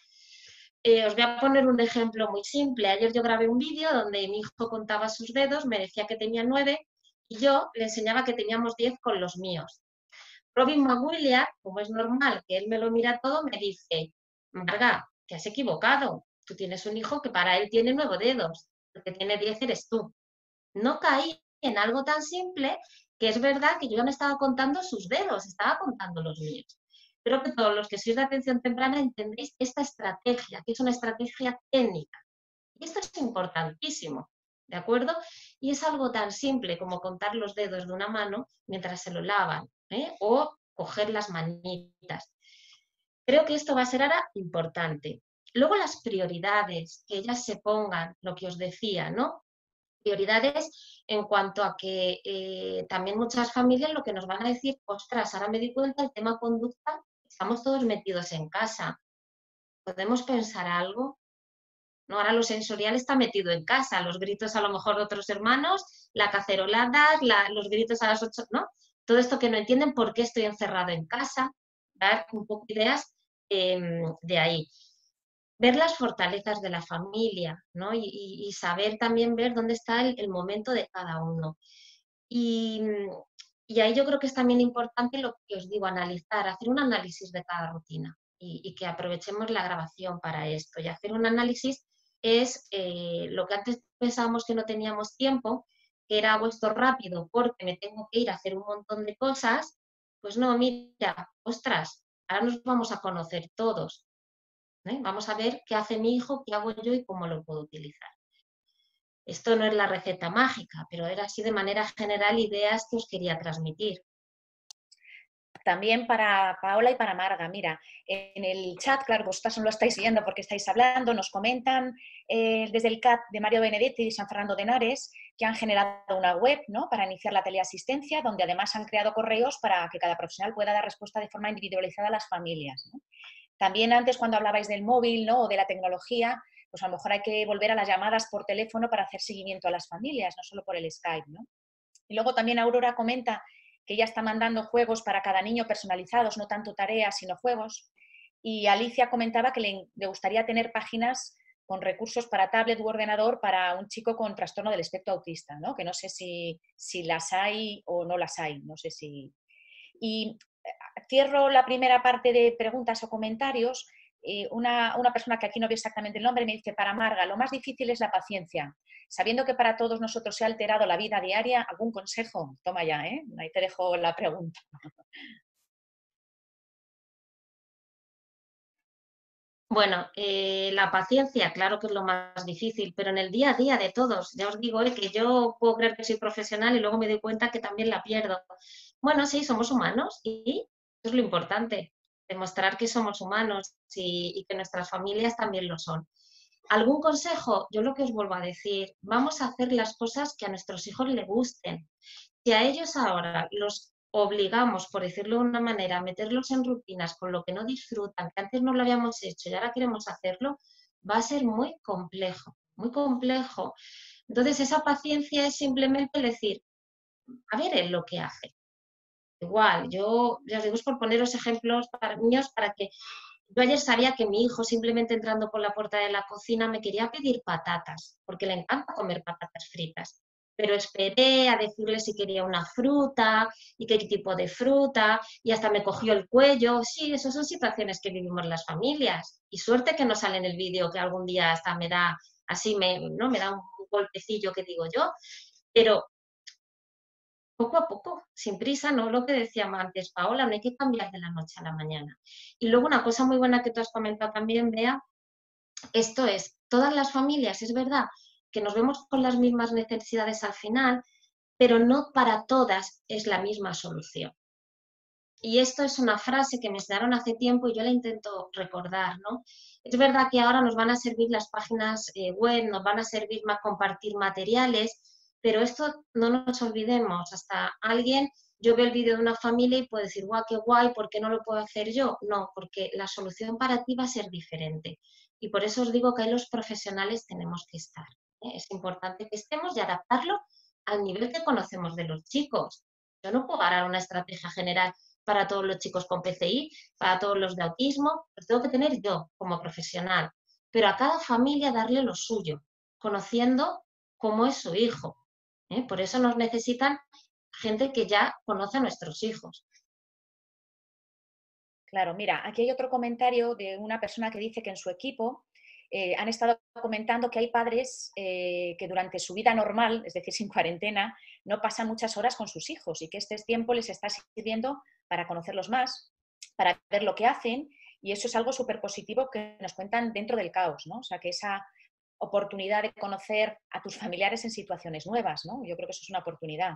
os voy a poner un ejemplo muy simple. Ayer yo grabé un vídeo donde mi hijo contaba sus dedos, me decía que tenía 9 y yo le enseñaba que teníamos 10 con los míos. Robin McWilliams, como es normal que él me lo mira todo, me dice, Marga, te has equivocado. Tú tienes un hijo que para él tiene 9 dedos. El que tiene 10 eres tú. No caí en algo tan simple que es verdad que yo ya me estaba contando sus dedos, estaba contando los míos. Creo que todos los que sois de atención temprana entendéis esta estrategia, que es una estrategia técnica. Y esto es importantísimo, ¿de acuerdo? Y es algo tan simple como contar los dedos de una mano mientras se lo lavan, o coger las manitas. Creo que esto va a ser ahora importante. Luego las prioridades, que ellas se pongan, lo que os decía, ¿no? Prioridades en cuanto a que también muchas familias lo que nos van a decir, ostras, ahora me di cuenta, el tema conducta, estamos todos metidos en casa. ¿Podemos pensar algo? ¿No? Ahora lo sensorial está metido en casa, los gritos a lo mejor de otros hermanos, la cacerolada, los gritos a las 8, ¿no? Todo esto que no entienden por qué estoy encerrado en casa, dar un poco de ideas de ahí. Ver las fortalezas de la familia, ¿no? Y saber también ver dónde está el momento de cada uno. Y ahí yo creo que es también importante lo que os digo, analizar, hacer un análisis de cada rutina y que aprovechemos la grabación para esto. Y hacer un análisis es lo que antes pensábamos que no teníamos tiempo, que era hago esto rápido porque me tengo que ir a hacer un montón de cosas, pues no, mira, ostras, ahora nos vamos a conocer todos. Vamos a ver qué hace mi hijo, qué hago yo y cómo lo puedo utilizar. Esto no es la receta mágica, pero era así de manera general ideas que os quería transmitir. También para Paola y para Marga, mira, en el chat, claro, vosotras no lo estáis viendo porque estáis hablando, nos comentan desde el CAT de Mario Benedetti y San Fernando de Henares que han generado una web, ¿no?, para iniciar la teleasistencia, donde además han creado correos para que cada profesional pueda dar respuesta de forma individualizada a las familias, ¿no? También antes, cuando hablabais del móvil, ¿no?, o de la tecnología, pues a lo mejor hay que volver a las llamadas por teléfono para hacer seguimiento a las familias, no solo por el Skype, ¿no? Y luego también Aurora comenta que ella está mandando juegos para cada niño personalizados, no tanto tareas, sino juegos. Y Alicia comentaba que le gustaría tener páginas con recursos para tablet u ordenador para un chico con trastorno del espectro autista, ¿no? Que no sé si las hay o no las hay, no sé si... Y cierro la primera parte de preguntas o comentarios. Una persona que aquí no ve exactamente el nombre me dice, para Marga, lo más difícil es la paciencia. Sabiendo que para todos nosotros se ha alterado la vida diaria, ¿algún consejo? Toma ya, ¿eh? Ahí te dejo la pregunta. Bueno, la paciencia, claro que es lo más difícil, pero en el día a día de todos, ya os digo que yo puedo creer que soy profesional y luego me doy cuenta que también la pierdo. Bueno, sí, somos humanos y eso es lo importante, demostrar que somos humanos y que nuestras familias también lo son. ¿Algún consejo? Yo lo que os vuelvo a decir, vamos a hacer las cosas que a nuestros hijos les gusten. Si a ellos ahora los obligamos, por decirlo de una manera, a meterlos en rutinas con lo que no disfrutan, que antes no lo habíamos hecho y ahora queremos hacerlo, va a ser muy complejo, muy complejo. Entonces, esa paciencia es simplemente decir, a ver él lo que hace. Igual, yo ya os digo, es por poneros ejemplos para niños para que yo ayer sabía que mi hijo, simplemente entrando por la puerta de la cocina, me quería pedir patatas, porque le encanta comer patatas fritas. Pero esperé a decirle si quería una fruta y qué tipo de fruta, y hasta me cogió el cuello. Sí, esas son situaciones que vivimos las familias. Y suerte que no sale en el vídeo, que algún día hasta me da, así ¿no? Me da un golpecillo que digo yo. Pero poco a poco, sin prisa, no lo que decía antes Paola, no hay que cambiar de la noche a la mañana. Y luego una cosa muy buena que tú has comentado también, Bea, esto es, todas las familias, es verdad que nos vemos con las mismas necesidades al final, pero no para todas es la misma solución. Y esto es una frase que me enseñaron hace tiempo y yo la intento recordar, ¿no? Es verdad que ahora nos van a servir las páginas web, nos van a servir más compartir materiales, pero esto no nos olvidemos, hasta alguien, yo veo el vídeo de una familia y puedo decir, guau, qué guay, ¿por qué no lo puedo hacer yo? No, porque la solución para ti va a ser diferente. Y por eso os digo que ahí los profesionales tenemos que estar. Es importante que estemos y adaptarlo al nivel que conocemos de los chicos. Yo no puedo dar una estrategia general para todos los chicos con PCI, para todos los de autismo, los tengo que tener yo como profesional, pero a cada familia darle lo suyo, conociendo cómo es su hijo. Por eso nos necesitan gente que ya conoce a nuestros hijos. Claro, mira, aquí hay otro comentario de una persona que dice que en su equipo han estado comentando que hay padres que durante su vida normal, es decir, sin cuarentena, no pasan muchas horas con sus hijos y que este tiempo les está sirviendo para conocerlos más, para ver lo que hacen, y eso es algo súper positivo que nos cuentan dentro del caos, ¿no? O sea, que esa oportunidad de conocer a tus familiares en situaciones nuevas, ¿no? Yo creo que eso es una oportunidad.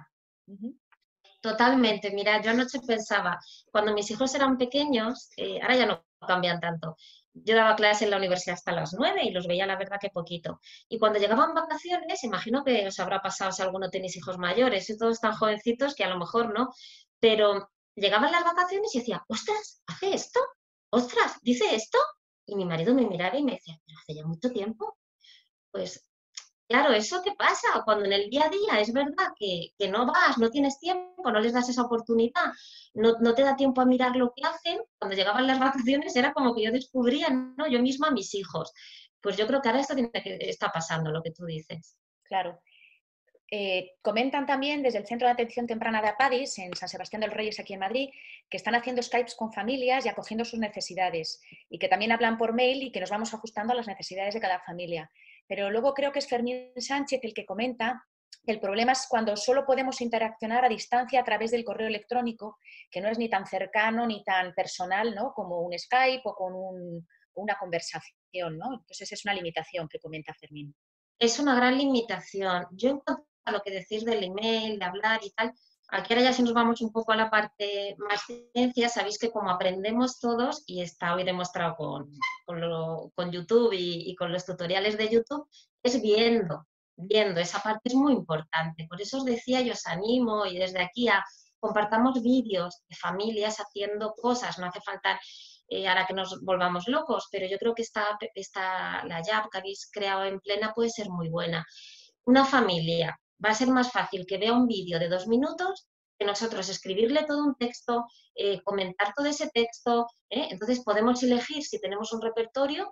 Totalmente. Mira, yo anoche pensaba, cuando mis hijos eran pequeños, ahora ya no cambian tanto. Yo daba clase en la universidad hasta las 9 y los veía, la verdad, que poquito. Y cuando llegaban vacaciones, imagino que os habrá pasado si alguno tenéis hijos mayores y todos tan jovencitos que a lo mejor no, pero llegaban las vacaciones y decía, ostras, ¿hace esto? Ostras, ¿dice esto? Y mi marido me miraba y me decía, pero hace ya mucho tiempo. Pues claro, ¿eso qué pasa? Cuando en el día a día es verdad que no vas, no tienes tiempo, no les das esa oportunidad, no te da tiempo a mirar lo que hacen, cuando llegaban las vacaciones era como que yo descubría, ¿no? Yo misma a mis hijos. Pues yo creo que ahora esto está pasando, lo que tú dices. Claro. Comentan también desde el Centro de Atención Temprana de Apadis, en San Sebastián del Reyes, aquí en Madrid, que están haciendo Skypes con familias y acogiendo sus necesidades, y que también hablan por mail y que nos vamos ajustando a las necesidades de cada familia. Pero luego creo que es Fermín Sánchez el que comenta que el problema es cuando solo podemos interaccionar a distancia a través del correo electrónico, que no es ni tan cercano ni tan personal, ¿no?, como un Skype o con una conversación, ¿no? Entonces es una limitación que comenta Fermín. Es una gran limitación. Yo en cuanto a lo que decís del email, de hablar y tal, aquí ahora ya si nos vamos un poco a la parte más ciencia, sabéis que como aprendemos todos, y está hoy demostrado con YouTube y con los tutoriales de YouTube, es viendo, esa parte es muy importante. Por eso os decía, yo os animo y desde aquí a compartamos vídeos de familias haciendo cosas, no hace falta ahora que nos volvamos locos, pero yo creo que la Yap que habéis creado en Plena puede ser muy buena. Una familia va a ser más fácil que vea un vídeo de 2 minutos que nosotros escribirle todo un texto, comentar todo ese texto, entonces podemos elegir, si tenemos un repertorio,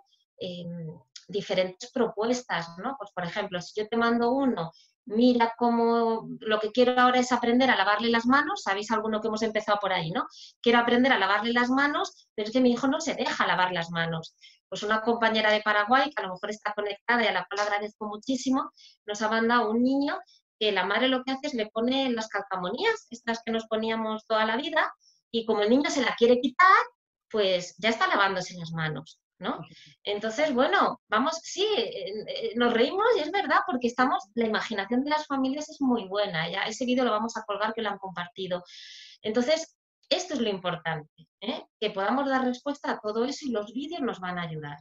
diferentes propuestas, ¿no? Pues por ejemplo, si yo te mando uno, mira cómo lo que quiero ahora es aprender a lavarle las manos, ¿sabéis alguno que hemos empezado por ahí, no? Quiero aprender a lavarle las manos, pero es que mi hijo no se deja lavar las manos. Pues una compañera de Paraguay, que a lo mejor está conectada y a la cual agradezco muchísimo, nos ha mandado un niño que la madre lo que hace es le pone las calcamonías, estas que nos poníamos toda la vida, y como el niño se la quiere quitar, pues ya está lavándose las manos, ¿no? Entonces, bueno, vamos, sí, nos reímos y es verdad, porque la imaginación de las familias es muy buena, ya ese vídeo lo vamos a colgar que lo han compartido. Entonces, esto es lo importante, que podamos dar respuesta a todo eso y los vídeos nos van a ayudar.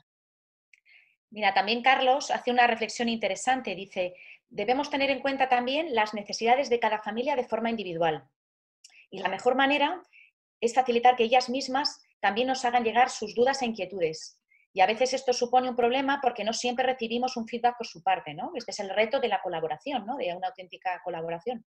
Mira, también Carlos hace una reflexión interesante, dice, debemos tener en cuenta también las necesidades de cada familia de forma individual. Y la mejor manera es facilitar que ellas mismas también nos hagan llegar sus dudas e inquietudes. Y a veces esto supone un problema porque no siempre recibimos un feedback por su parte, ¿no? Este es el reto de la colaboración, ¿no?, de una auténtica colaboración.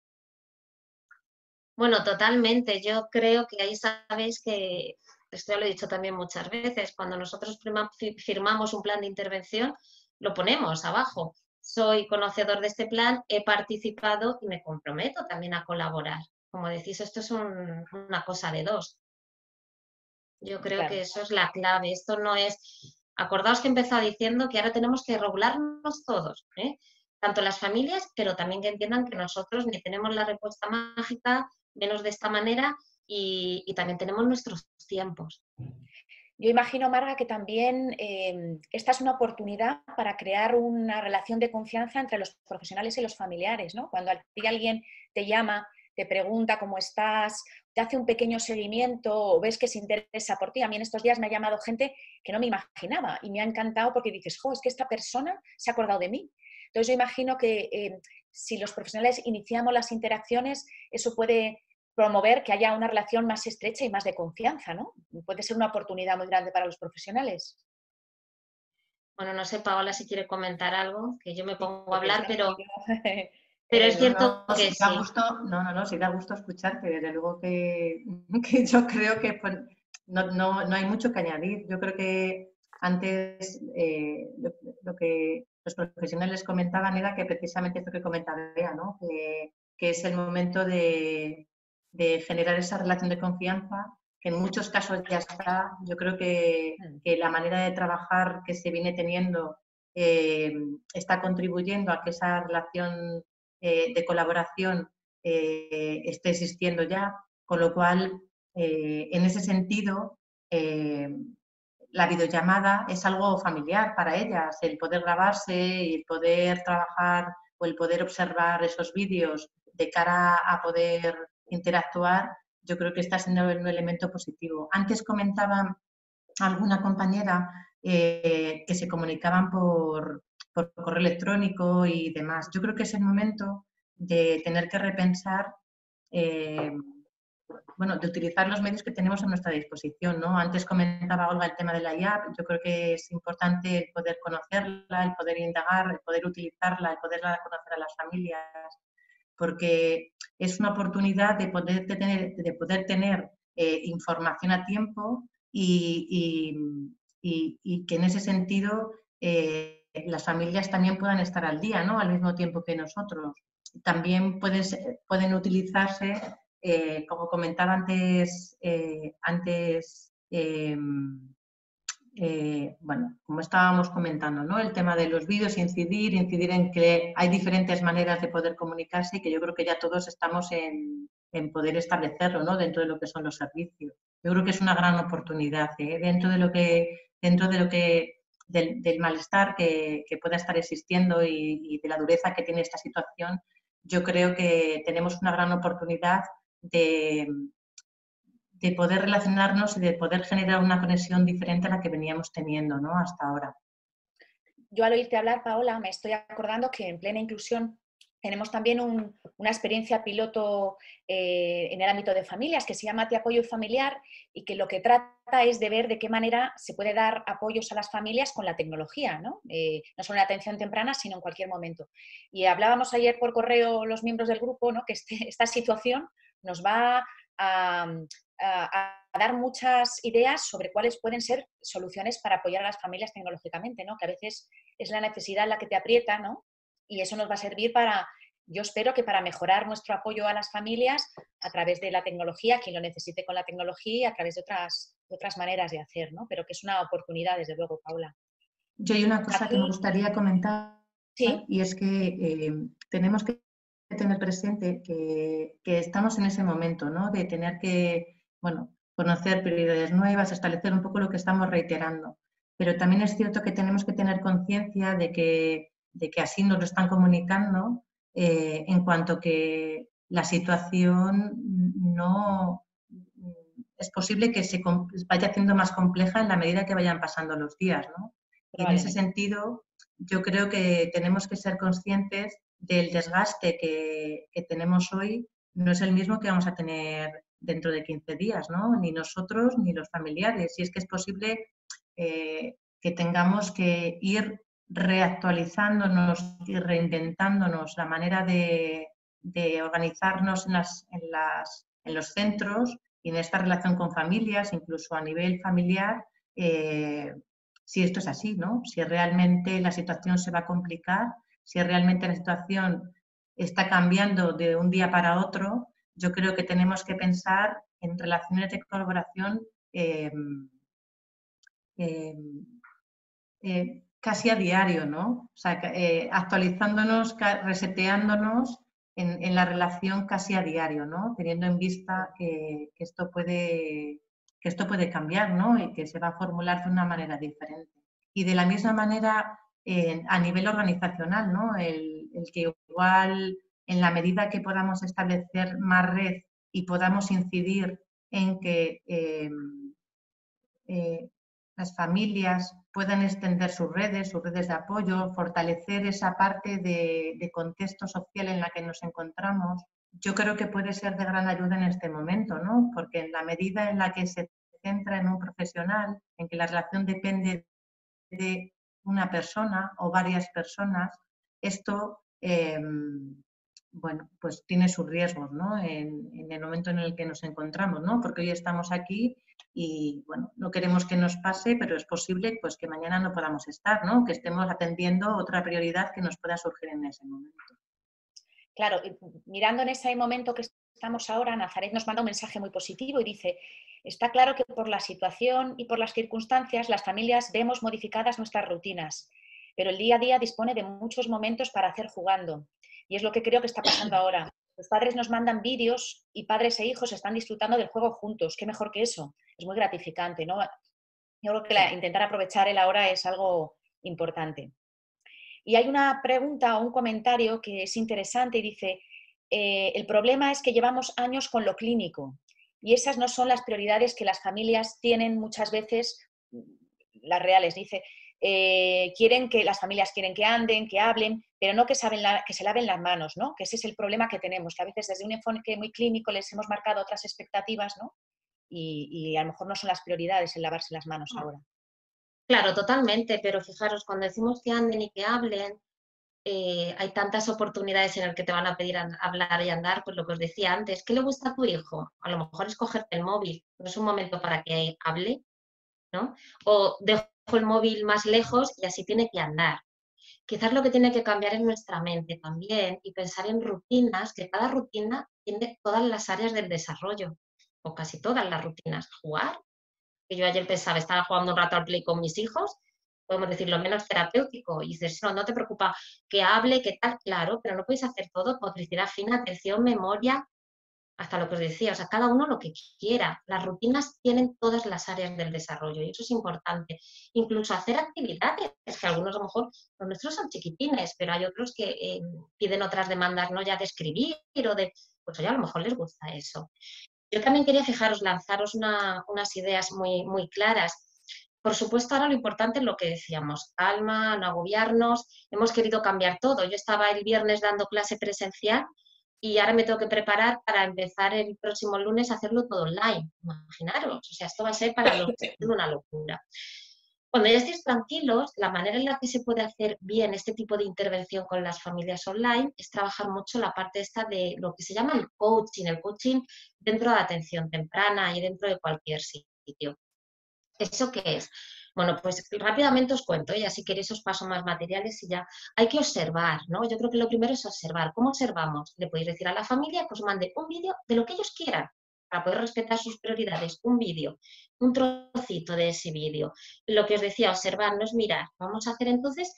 Bueno, totalmente. Yo creo que ahí sabéis que, esto ya lo he dicho también muchas veces, cuando nosotros firmamos un plan de intervención, lo ponemos abajo. Soy conocedor de este plan, he participado y me comprometo también a colaborar. Como decís, esto es una cosa de dos. Yo creo Claro. que eso es la clave. Esto no es... Acordaos que he empezado diciendo que ahora tenemos que regularnos todos, tanto las familias, pero también que entiendan que nosotros ni tenemos la respuesta mágica, menos de esta manera, y también tenemos nuestros tiempos. Yo imagino, Marga, que también esta es una oportunidad para crear una relación de confianza entre los profesionales y los familiares, ¿no? Cuando a ti alguien te llama, te pregunta cómo estás, te hace un pequeño seguimiento o ves que se interesa por ti. A mí en estos días me ha llamado gente que no me imaginaba y me ha encantado porque dices, jo, es que esta persona se ha acordado de mí. Entonces yo imagino que si los profesionales iniciamos las interacciones, eso puede promover que haya una relación más estrecha y más de confianza, ¿no? Puede ser una oportunidad muy grande para los profesionales. Bueno, no sé, Paola, si quiere comentar algo, que yo me pongo a hablar, pero es No, cierto no, que sí da sí. gusto, sí da gusto escucharte, desde luego que yo creo que pues, no hay mucho que añadir. Yo creo que antes lo que los profesionales comentaban era que precisamente esto que comentaba Bea, ¿no? Que es el momento de generar esa relación de confianza, que en muchos casos ya está. Yo creo que la manera de trabajar que se viene teniendo está contribuyendo a que esa relación de colaboración esté existiendo ya, con lo cual, en ese sentido, la videollamada es algo familiar para ellas, el poder grabarse y el poder trabajar o el poder observar esos vídeos de cara a poder interactuar, yo creo que está siendo un elemento positivo. Antes comentaba alguna compañera que se comunicaban por correo electrónico y demás. Yo creo que es el momento de tener que repensar, bueno, de utilizar los medios que tenemos a nuestra disposición, ¿no? Antes comentaba Olga el tema de la IAP, yo creo que es importante el poder conocerla, el poder indagar, el poder utilizarla, el poder conocer a las familias, porque es una oportunidad de poder tener información a tiempo y que en ese sentido las familias también puedan estar al día, ¿no? Al mismo tiempo que nosotros. También pueden utilizarse, como comentaba antes, bueno, como estábamos comentando, ¿no? El tema de los vídeos, incidir en que hay diferentes maneras de poder comunicarse y que yo creo que ya todos estamos en poder establecerlo, ¿no? Dentro de lo que son los servicios. Yo creo que es una gran oportunidad, ¿eh? Dentro de lo que del malestar que pueda estar existiendo y de la dureza que tiene esta situación, yo creo que tenemos una gran oportunidad de poder relacionarnos y de poder generar una conexión diferente a la que veníamos teniendo, ¿no? Hasta ahora. Yo al oírte hablar, Paola, me estoy acordando que en Plena Inclusión tenemos también una experiencia piloto en el ámbito de familias que se llama Te Apoyo Familiar y que lo que trata es de ver de qué manera se puede dar apoyos a las familias con la tecnología, ¿no? No solo en la atención temprana, sino en cualquier momento. Y hablábamos ayer por correo los miembros del grupo, ¿no? Que esta situación nos va a dar muchas ideas sobre cuáles pueden ser soluciones para apoyar a las familias tecnológicamente, ¿no? Que a veces es la necesidad la que te aprieta, ¿no? Y eso nos va a servir para, yo espero que para mejorar nuestro apoyo a las familias a través de la tecnología, quien lo necesite con la tecnología y a través de otras maneras de hacer, ¿no? Pero que es una oportunidad, desde luego, Paula. Yo hay una cosa que me gustaría comentar, ¿sí? Y es que tenemos que tener presente que estamos en ese momento, ¿no? De tener que, bueno, conocer prioridades nuevas, establecer un poco lo que estamos reiterando. Pero también es cierto que tenemos que tener conciencia de que así nos lo están comunicando en cuanto que la situación no es posible que se vaya haciendo más compleja en la medida que vayan pasando los días, ¿no? Y en ese sentido, yo creo que tenemos que ser conscientes del desgaste que tenemos hoy, no es el mismo que vamos a tener dentro de 15 días, ¿no? Ni nosotros ni los familiares. Y es que es posible que tengamos que ir reactualizándonos y reinventándonos la manera de organizarnos en los centros y en esta relación con familias, incluso a nivel familiar, si esto es así, ¿no? Si realmente la situación se va a complicar, si realmente la situación está cambiando de un día para otro, yo creo que tenemos que pensar en relaciones de colaboración casi a diario, ¿no? O sea, actualizándonos, reseteándonos en la relación casi a diario, ¿no? Teniendo en vista que esto puede cambiar, ¿no? Y que se va a formular de una manera diferente. Y de la misma manera, a nivel organizacional, ¿no? El que igual, en la medida que podamos establecer más red y podamos incidir en que las familias puedan extender sus redes de apoyo, fortalecer esa parte de contexto social en la que nos encontramos, yo creo que puede ser de gran ayuda en este momento, ¿no? Porque en la medida en la que se centra en un profesional, en que la relación depende de una persona o varias personas, esto, bueno, pues tiene sus riesgos, ¿no? En el momento en el que nos encontramos, ¿no? Porque hoy estamos aquí y, bueno, no queremos que nos pase, pero es posible pues, que mañana no podamos estar, ¿no? Que estemos atendiendo otra prioridad que nos pueda surgir en ese momento. Claro, mirando en ese momento que estamos ahora, Nazaret nos manda un mensaje muy positivo y dice: está claro que por la situación y por las circunstancias las familias vemos modificadas nuestras rutinas, pero el día a día dispone de muchos momentos para hacer jugando. Y es lo que creo que está pasando ahora. Los padres nos mandan vídeos y padres e hijos están disfrutando del juego juntos. Qué mejor que eso. Es muy gratificante, ¿no? Yo creo que intentar aprovechar el ahora es algo importante. Y hay una pregunta o un comentario que es interesante y dice, el problema es que llevamos años con lo clínico y esas no son las prioridades que las familias tienen muchas veces, las reales. Dice, las familias quieren que anden, que hablen, pero no que se laven las manos, ¿no? Que ese es el problema que tenemos, que a veces desde un enfoque muy clínico les hemos marcado otras expectativas, ¿no? Y a lo mejor no son las prioridades el lavarse las manos ahora. Claro, totalmente, pero fijaros, cuando decimos que anden y que hablen, hay tantas oportunidades en las que te van a pedir hablar y andar, pues lo que os decía antes, ¿qué le gusta a tu hijo? A lo mejor es cogerte el móvil, no es un momento para que hable, ¿no? O dejo el móvil más lejos y así tiene que andar. Quizás lo que tiene que cambiar es nuestra mente también y pensar en rutinas, que cada rutina tiene todas las áreas del desarrollo, o casi todas las rutinas. Jugar, que yo ayer pensaba, estaba jugando un rato al Play con mis hijos, podemos decir lo menos terapéutico, y dices, no, no te preocupa que hable, que tal, claro, pero no podéis hacer todo, motricidad fina, atención, memoria, hasta lo que os decía, o sea, cada uno lo que quiera. Las rutinas tienen todas las áreas del desarrollo y eso es importante. Incluso hacer actividades, que algunos a lo mejor, los nuestros son chiquitines, pero hay otros que piden otras demandas, no ya de escribir o de, pues ya a lo mejor les gusta eso. Yo también quería, fijaros, lanzaros unas ideas muy, muy claras. Por supuesto, ahora lo importante es lo que decíamos, calma, no agobiarnos, hemos querido cambiar todo. Yo estaba el viernes dando clase presencial y ahora me tengo que preparar para empezar el próximo lunes a hacerlo todo online. Imaginaros, o sea, esto va a ser para los una locura. Cuando ya estéis tranquilos, la manera en la que se puede hacer bien este tipo de intervención con las familias online es trabajar mucho la parte esta de lo que se llama el coaching dentro de atención temprana y dentro de cualquier sitio. ¿Eso qué es? Bueno, pues rápidamente os cuento, y así queréis os paso más materiales y ya. Hay que observar, ¿no? Yo creo que lo primero es observar. ¿Cómo observamos? Le podéis decir a la familia que os mande un vídeo de lo que ellos quieran, para poder respetar sus prioridades. Un vídeo, un trocito de ese vídeo. Lo que os decía, observar, no es mirar. Vamos a hacer entonces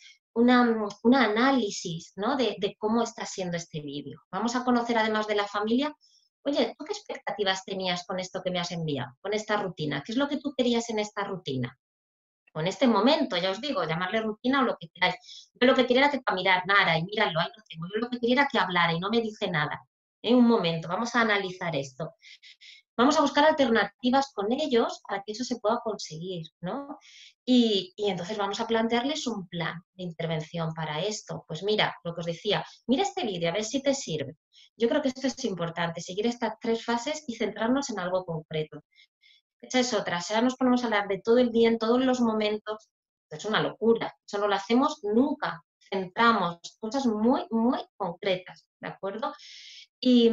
un análisis, ¿no? de cómo está siendo este vídeo. Vamos a conocer además de la familia. Oye, ¿tú qué expectativas tenías con esto que me has enviado, con esta rutina? ¿Qué es lo que tú querías en esta rutina? O en este momento, ya os digo, llamarle rutina o lo que queráis. Yo lo que quería era que para mirar nada y míralo, ahí lo tengo. Yo lo que quería era que hablara y no me dice nada. En un momento, vamos a analizar esto. Vamos a buscar alternativas con ellos para que eso se pueda conseguir, ¿no? Y entonces vamos a plantearles un plan de intervención para esto. Pues mira, lo que os decía, mira este vídeo, a ver si te sirve. Yo creo que esto es importante, seguir estas 3 fases y centrarnos en algo concreto. Esa es otra, si ahora nos ponemos a hablar de todo el día, en todos los momentos, es una locura, eso no lo hacemos nunca, centramos cosas muy, muy concretas, ¿de acuerdo? Y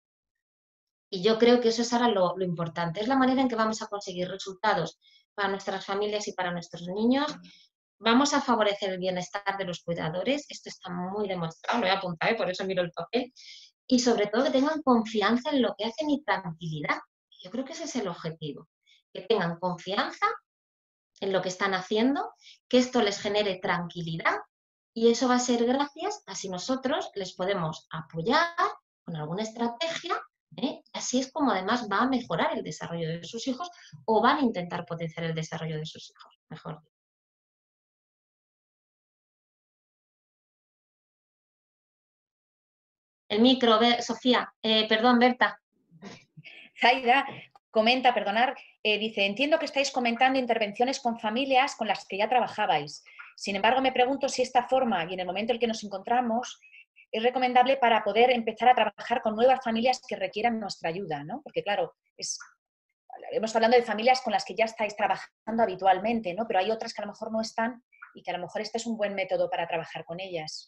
yo creo que eso es ahora lo importante, es la manera en que vamos a conseguir resultados para nuestras familias y para nuestros niños. Vamos a favorecer el bienestar de los cuidadores, esto está muy demostrado, lo he apuntado, por eso miro el papel, y sobre todo que tengan confianza en lo que hacen y tranquilidad. Yo creo que ese es el objetivo, que tengan confianza en lo que están haciendo, que esto les genere tranquilidad y eso va a ser gracias a si nosotros les podemos apoyar con alguna estrategia. Así es como además va a mejorar el desarrollo de sus hijos o van a intentar potenciar el desarrollo de sus hijos, mejor dicho. El micro, Sofía, perdón, Berta. Zaida comenta, perdonar, dice, entiendo que estáis comentando intervenciones con familias con las que ya trabajabais. Sin embargo, me pregunto si esta forma y en el momento en el que nos encontramos es recomendable para poder empezar a trabajar con nuevas familias que requieran nuestra ayuda, ¿no? Porque claro, hemos hablando de familias con las que ya estáis trabajando habitualmente, ¿no? Pero hay otras que a lo mejor no están y que a lo mejor este es un buen método para trabajar con ellas.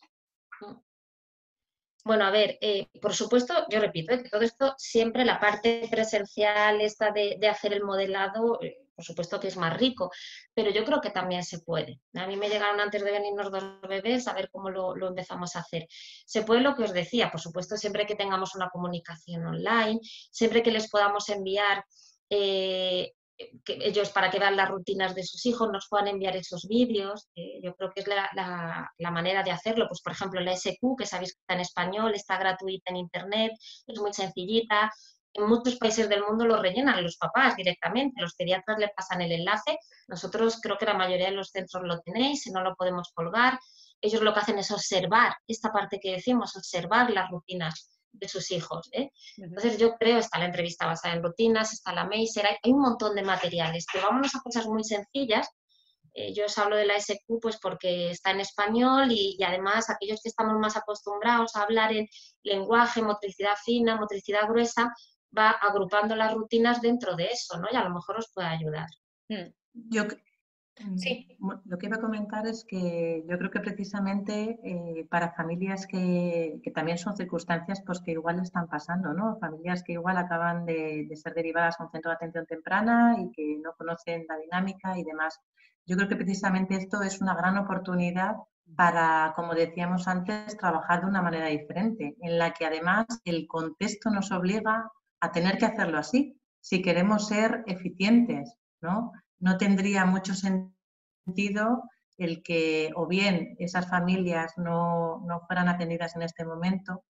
Bueno, a ver, por supuesto, yo repito, que todo esto siempre la parte presencial, esta de hacer el modelado, por supuesto que es más rico, pero yo creo que también se puede. A mí me llegaron antes de venirnos 2 bebés a ver cómo lo empezamos a hacer. Se puede lo que os decía, por supuesto, siempre que tengamos una comunicación online, siempre que les podamos enviar que ellos para que vean las rutinas de sus hijos nos puedan enviar esos vídeos. Yo creo que es la manera de hacerlo. Pues, por ejemplo, la SQ, que sabéis que está en español, está gratuita en Internet, es muy sencillita. en muchos países del mundo lo rellenan los papás directamente, los pediatras le pasan el enlace, nosotros creo que la mayoría de los centros lo tenéis, no lo podemos colgar, ellos lo que hacen es observar, esta parte que decimos, observar las rutinas de sus hijos. Entonces yo creo, está la entrevista basada en rutinas, está la Meiser, hay un montón de materiales, pero vámonos a cosas muy sencillas. Yo os hablo de la SQ pues porque está en español y además aquellos que estamos más acostumbrados a hablar en lenguaje, motricidad fina, motricidad gruesa, va agrupando las rutinas dentro de eso, ¿no? Y a lo mejor os puede ayudar. Yo, sí. Lo que iba a comentar es que yo creo que precisamente para familias que también son circunstancias pues que igual están pasando, ¿no? Familias que igual acaban de ser derivadas a un centro de atención temprana y que no conocen la dinámica y demás. Yo creo que precisamente esto es una gran oportunidad para, como decíamos antes, trabajar de una manera diferente, en la que además el contexto nos obliga a tener que hacerlo así, si queremos ser eficientes, ¿no? No tendría mucho sentido el que o bien esas familias no fueran atendidas en este momento,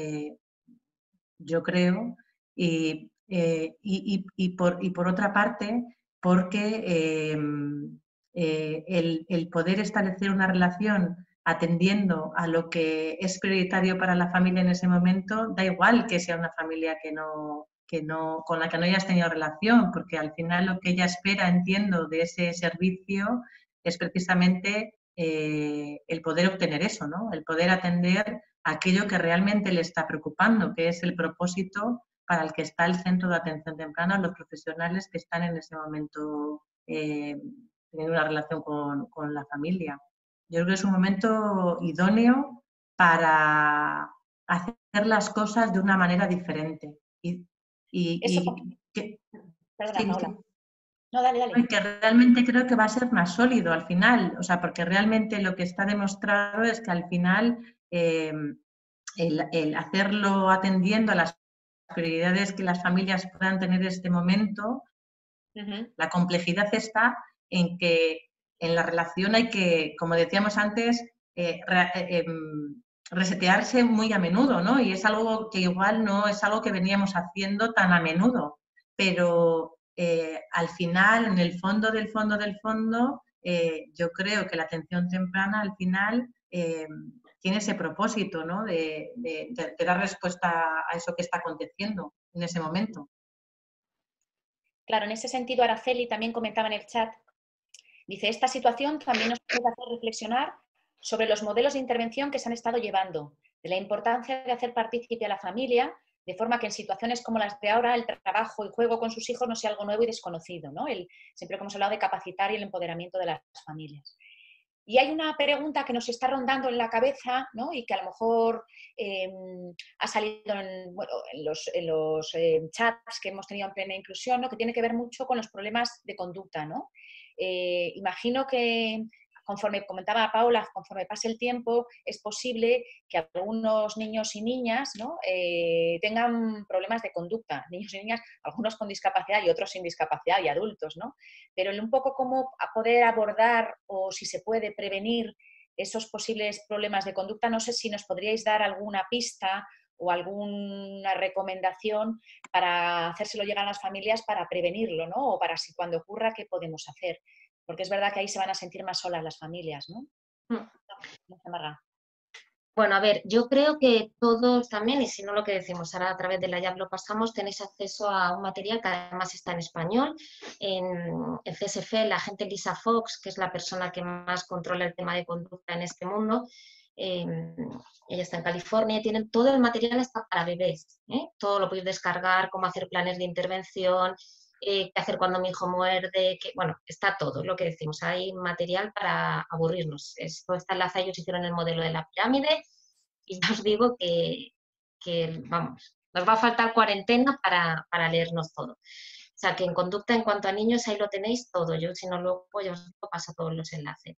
yo creo, y por otra parte, porque el poder establecer una relación atendiendo a lo que es prioritario para la familia en ese momento, da igual que sea una familia con la que no hayas tenido relación, porque al final lo que ella espera, entiendo, de ese servicio es precisamente el poder obtener eso, ¿no? El poder atender aquello que realmente le está preocupando, que es el propósito para el que está el centro de atención temprana, los profesionales que están en ese momento teniendo una relación con la familia. Yo creo que es un momento idóneo para hacer las cosas de una manera diferente. Perdona, Paula. No, dale, dale. Que realmente creo que va a ser más sólido al final, o sea, porque realmente lo que está demostrado es que al final el hacerlo atendiendo a las prioridades que las familias puedan tener en este momento, la complejidad está en que en la relación hay que, como decíamos antes, resetearse muy a menudo, ¿no? Y es algo que igual no es algo que veníamos haciendo tan a menudo, pero al final, en el fondo del fondo del fondo, yo creo que la atención temprana al final tiene ese propósito, ¿no? De dar respuesta a eso que está aconteciendo en ese momento. Claro, en ese sentido, Araceli también comentaba en el chat, dice, esta situación también nos puede hacer reflexionar sobre los modelos de intervención que se han estado llevando, de la importancia de hacer partícipe a la familia, de forma que en situaciones como las de ahora el trabajo y juego con sus hijos no sea algo nuevo y desconocido, ¿no? Siempre que hemos hablado de capacitar y el empoderamiento de las familias. Y hay una pregunta que nos está rondando en la cabeza, ¿no? Y que a lo mejor ha salido en los chats que hemos tenido en Plena Inclusión, ¿no? Que tiene que ver mucho con los problemas de conducta, ¿no? Imagino que, conforme comentaba Paula, conforme pase el tiempo, es posible que algunos niños y niñas, ¿no? Tengan problemas de conducta, niños y niñas, algunos con discapacidad y otros sin discapacidad y adultos, ¿no? Pero un poco cómo poder abordar o si se puede prevenir esos posibles problemas de conducta, no sé si nos podríais dar alguna pista o alguna recomendación para hacérselo llegar a las familias para prevenirlo, ¿no? O para si cuando ocurra, ¿qué podemos hacer? Porque es verdad que ahí se van a sentir más solas las familias, ¿no? Bueno, a ver, yo creo que todos también, y si no lo que decimos ahora a través de la YAP lo pasamos, tenéis acceso a un material que además está en español. En el CSF, la agente Lisa Fox, que es la persona que más controla el tema de conducta en este mundo, ella está en California y tienen todo el material está para bebés. Todo lo podéis descargar, cómo hacer planes de intervención, qué hacer cuando mi hijo muerde, bueno, está todo lo que decimos. Hay material para aburrirnos. Esto está enlazado, ellos hicieron el modelo de la pirámide y ya os digo que vamos, nos va a faltar cuarentena para leernos todo. O sea, que en conducta en cuanto a niños ahí lo tenéis todo. Yo si no luego ya os paso todos los enlaces.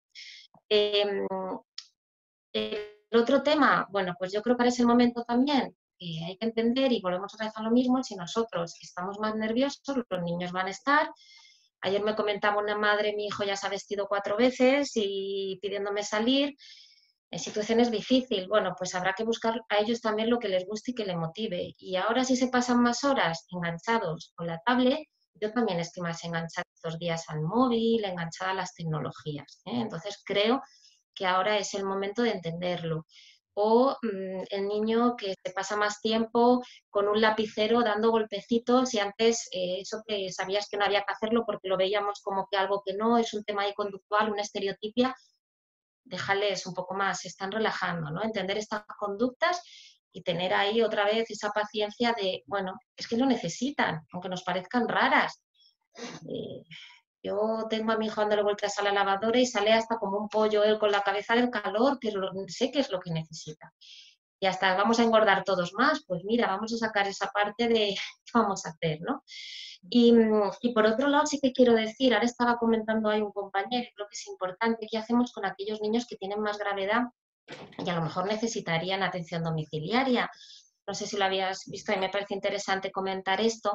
El otro tema, bueno, pues yo creo que ahora es el momento también que hay que entender, y volvemos otra vez a lo mismo, si nosotros estamos más nerviosos, los niños van a estar. Ayer me comentaba una madre, mi hijo ya se ha vestido 4 veces y pidiéndome salir. En situaciones difíciles, bueno, pues habrá que buscar a ellos también lo que les guste y que les motive. Y ahora si se pasan más horas enganchados con la tablet, yo también estoy más enganchada estos días al móvil, enganchada a las tecnologías, ¿eh? Entonces creo que ahora es el momento de entenderlo. O el niño que se pasa más tiempo con un lapicero dando golpecitos y antes eso que sabías que no había que hacerlo porque lo veíamos como que algo que no, es un tema ahí conductual, una estereotipia, déjales un poco más, se están relajando, ¿no? Entender estas conductas y tener ahí otra vez esa paciencia de, bueno, es que lo necesitan, aunque nos parezcan raras. Eh, yo tengo a mi hijo dándole vueltas a la lavadora y sale hasta como un pollo él con la cabeza del calor, pero sé que es lo que necesita. Y hasta vamos a engordar todos más, pues mira, vamos a sacar esa parte de qué vamos a hacer, ¿no? Y por otro lado sí que quiero decir, ahora estaba comentando ahí un compañero, creo que es importante, ¿qué hacemos con aquellos niños que tienen más gravedad y a lo mejor necesitarían atención domiciliaria? No sé si lo habías visto y me parece interesante comentar esto.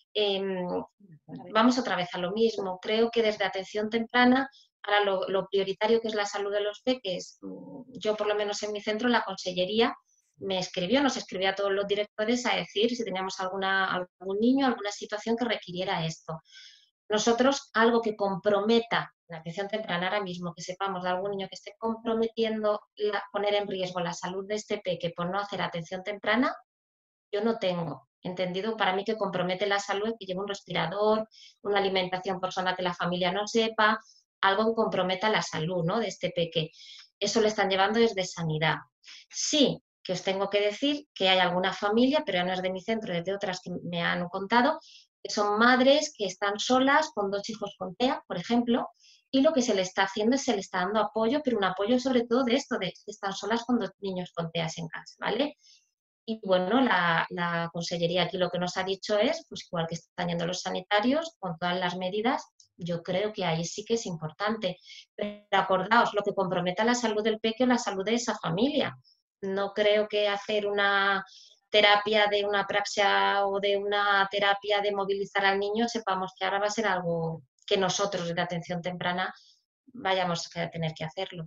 Vamos otra vez a lo mismo. Creo que desde atención temprana, ahora lo prioritario que es la salud de los peques, yo por lo menos en mi centro, la consellería, nos escribió a todos los directores a decir si teníamos algún niño, alguna situación que requiriera esto. Nosotros, algo que comprometa la atención temprana ahora mismo, que sepamos de algún niño que esté comprometiendo poner en riesgo la salud de este peque por no hacer atención temprana, yo no tengo entendido. Para mí que compromete la salud, que lleve un respirador, una alimentación por zona que la familia no sepa, algo que comprometa la salud, ¿no?, de este peque. Eso lo están llevando desde sanidad. Sí, que os tengo que decir que hay alguna familia, pero ya no es de mi centro, es de otras que me han contado, que son madres que están solas con 2 hijos con TEA, por ejemplo, y lo que se le está haciendo es se le está dando apoyo, pero un apoyo sobre todo de esto, de que están solas con 2 niños con TEA en casa, ¿vale? Y bueno, la consellería aquí lo que nos ha dicho es, pues igual que están yendo los sanitarios, con todas las medidas, yo creo que ahí sí que es importante. Pero acordaos, lo que comprometa la salud del peque o la salud de esa familia. No creo que hacer una terapia de una praxia o de una terapia de movilizar al niño, sepamos que ahora va a ser algo que nosotros de atención temprana vayamos a tener que hacerlo.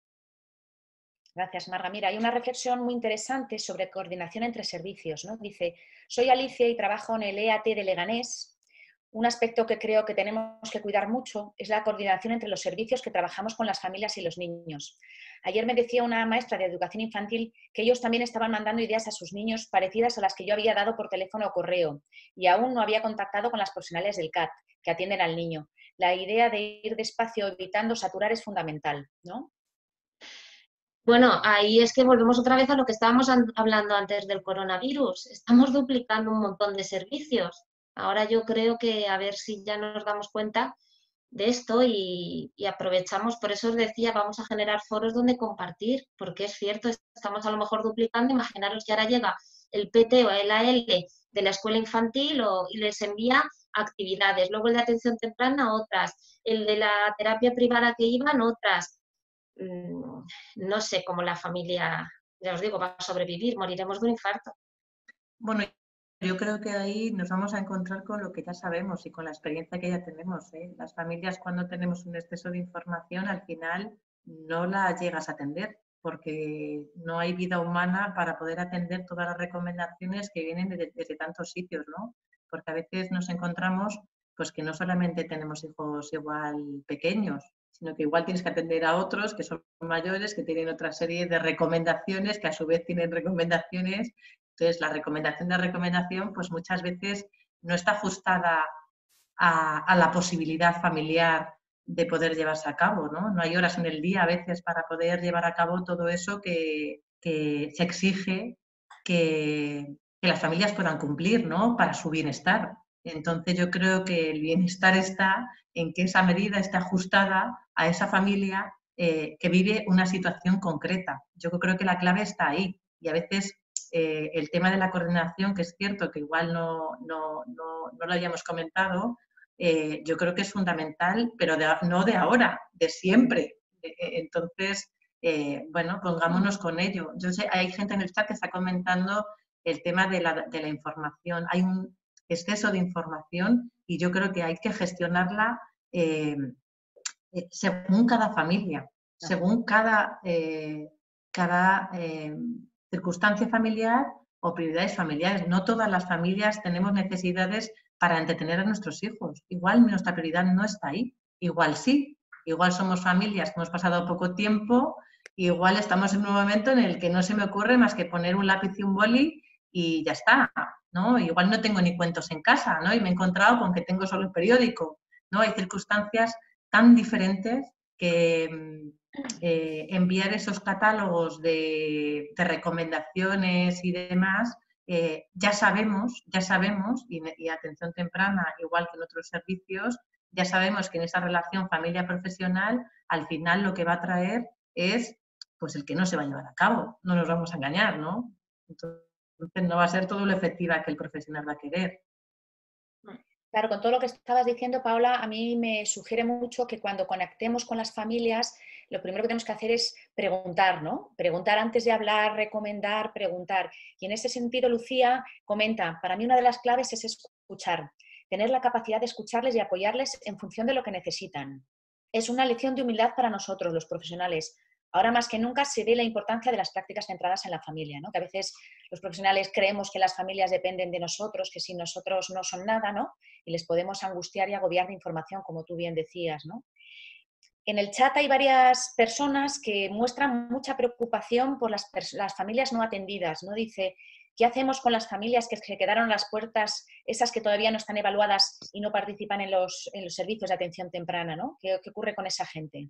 Gracias, Marga. Mira, hay una reflexión muy interesante sobre coordinación entre servicios, ¿no? Dice, soy Alicia y trabajo en el EAT de Leganés. Un aspecto que creo que tenemos que cuidar mucho es la coordinación entre los servicios que trabajamos con las familias y los niños. Ayer me decía una maestra de educación infantil que ellos también estaban mandando ideas a sus niños parecidas a las que yo había dado por teléfono o correo y aún no había contactado con las profesionales del CAT que atienden al niño. La idea de ir despacio evitando saturar es fundamental, ¿no? Bueno, ahí es que volvemos otra vez a lo que estábamos hablando antes del coronavirus. Estamos duplicando un montón de servicios. Ahora yo creo que a ver si ya nos damos cuenta de esto y aprovechamos, por eso os decía, vamos a generar foros donde compartir, porque es cierto, estamos a lo mejor duplicando. Imaginaros que ahora llega el PT o el AL de la escuela infantil y les envía actividades, luego el de atención temprana otras, el de la terapia privada que iban otras. No sé cómo la familia, ya os digo, va a sobrevivir, moriremos de un infarto. Bueno, yo creo que ahí nos vamos a encontrar con lo que ya sabemos y con la experiencia que ya tenemos, ¿eh? Las familias, cuando tenemos un exceso de información, al final no la llegas a atender, porque no hay vida humana para poder atender todas las recomendaciones que vienen desde tantos sitios, ¿no? Porque a veces nos encontramos pues que no solamente tenemos hijos igual pequeños, sino que igual tienes que atender a otros que son mayores, que tienen otra serie de recomendaciones, que a su vez tienen recomendaciones. Entonces, la recomendación, pues muchas veces no está ajustada a la posibilidad familiar de poder llevarse a cabo, ¿no? No hay horas en el día a veces para poder llevar a cabo todo eso que se exige que las familias puedan cumplir, ¿no?, para su bienestar. Entonces, yo creo que el bienestar está en que esa medida esté ajustada a esa familia que vive una situación concreta. Yo creo que la clave está ahí y a veces el tema de la coordinación, que es cierto que igual no lo hayamos comentado, yo creo que es fundamental, pero no de ahora, de siempre. Entonces, bueno, pongámonos con ello. Yo sé, hay gente en el chat que está comentando el tema de la información. Hay un exceso de información y yo creo que hay que gestionarla según cada familia, según cada cada circunstancia familiar o prioridades familiares. No todas las familias tenemos necesidades para entretener a nuestros hijos. Igual nuestra prioridad no está ahí, igual sí. Igual somos familias que hemos pasado poco tiempo, igual estamos en un momento en el que no se me ocurre más que poner un lápiz y un boli y ya está, ¿no? Igual no tengo ni cuentos en casa, ¿no? Y me he encontrado con que tengo solo el periódico, ¿no? Hay circunstancias tan diferentes que enviar esos catálogos de recomendaciones y demás, ya sabemos, y atención temprana, igual que en otros servicios, ya sabemos que en esa relación familia-profesional, al final lo que va a traer es pues el que no se va a llevar a cabo, no nos vamos a engañar, ¿no? Entonces no va a ser todo lo efectiva que el profesional va a querer. Claro, con todo lo que estabas diciendo, Paola, a mí me sugiere mucho que cuando conectemos con las familias, lo primero que tenemos que hacer es preguntar, ¿no? Preguntar antes de hablar, recomendar, preguntar. Y en ese sentido, Lucía comenta, para mí una de las claves es escuchar, tener la capacidad de escucharles y apoyarles en función de lo que necesitan. Es una lección de humildad para nosotros, los profesionales. Ahora más que nunca se ve la importancia de las prácticas centradas en la familia, ¿no? Que a veces los profesionales creemos que las familias dependen de nosotros, que sin nosotros no son nada, ¿no? Y les podemos angustiar y agobiar de información, como tú bien decías, ¿no? En el chat hay varias personas que muestran mucha preocupación por las familias no atendidas, ¿no? Dice, ¿qué hacemos con las familias que se quedaron a las puertas, esas que todavía no están evaluadas y no participan en los servicios de atención temprana, ¿no? ¿Qué ocurre con esa gente?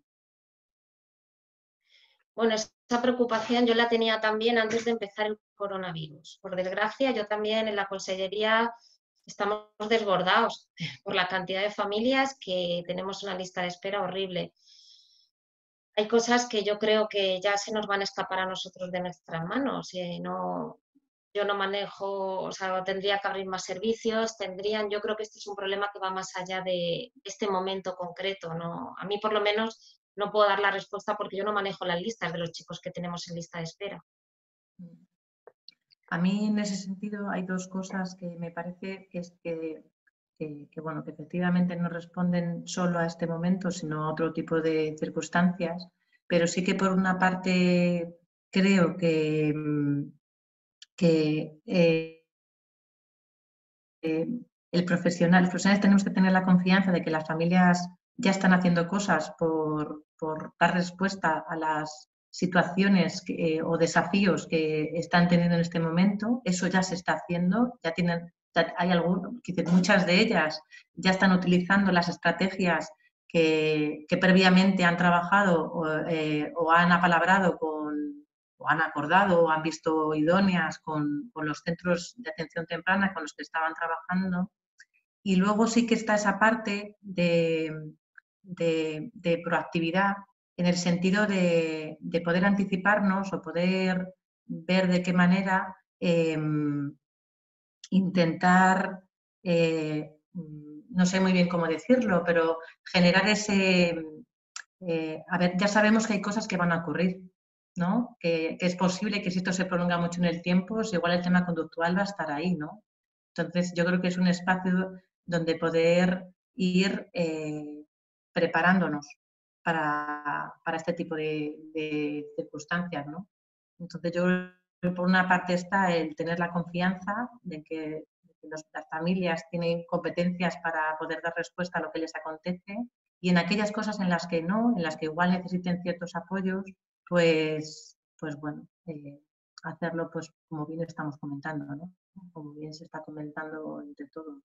Bueno, esa preocupación yo la tenía también antes de empezar el coronavirus. Por desgracia, yo también en la consellería estamos desbordados por la cantidad de familias que tenemos una lista de espera horrible. Hay cosas que yo creo que ya se nos van a escapar a nosotros de nuestras manos. Yo no manejo, o sea, tendría que abrir más servicios, yo creo que este es un problema que va más allá de este momento concreto, ¿no? A mí, por lo menos, no puedo dar la respuesta porque yo no manejo las listas de los chicos que tenemos en lista de espera. A mí, en ese sentido, hay dos cosas que me parece bueno, que efectivamente no responden solo a este momento, sino a otro tipo de circunstancias, pero sí que por una parte creo que los profesionales tenemos que tener la confianza de que las familias ya están haciendo cosas por dar respuesta a las situaciones o desafíos que están teniendo en este momento. Eso ya se está haciendo, muchas de ellas ya están utilizando las estrategias que previamente han trabajado o han apalabrado o han acordado o han visto idóneas con los centros de atención temprana con los que estaban trabajando. Y luego sí que está esa parte de proactividad en el sentido de poder anticiparnos o poder ver de qué manera intentar, no sé muy bien cómo decirlo, pero generar a ver, ya sabemos que hay cosas que van a ocurrir, ¿no? Que es posible que si esto se prolonga mucho en el tiempo, pues igual el tema conductual va a estar ahí, ¿no? Entonces, yo creo que es un espacio donde poder ir preparándonos para este tipo de circunstancias, ¿no? Entonces, yo por una parte está el tener la confianza de que las familias tienen competencias para poder dar respuesta a lo que les acontece, y en aquellas cosas en las que no, en las que igual necesiten ciertos apoyos, pues bueno, hacerlo pues como bien estamos comentando, ¿no? Como bien se está comentando entre todos.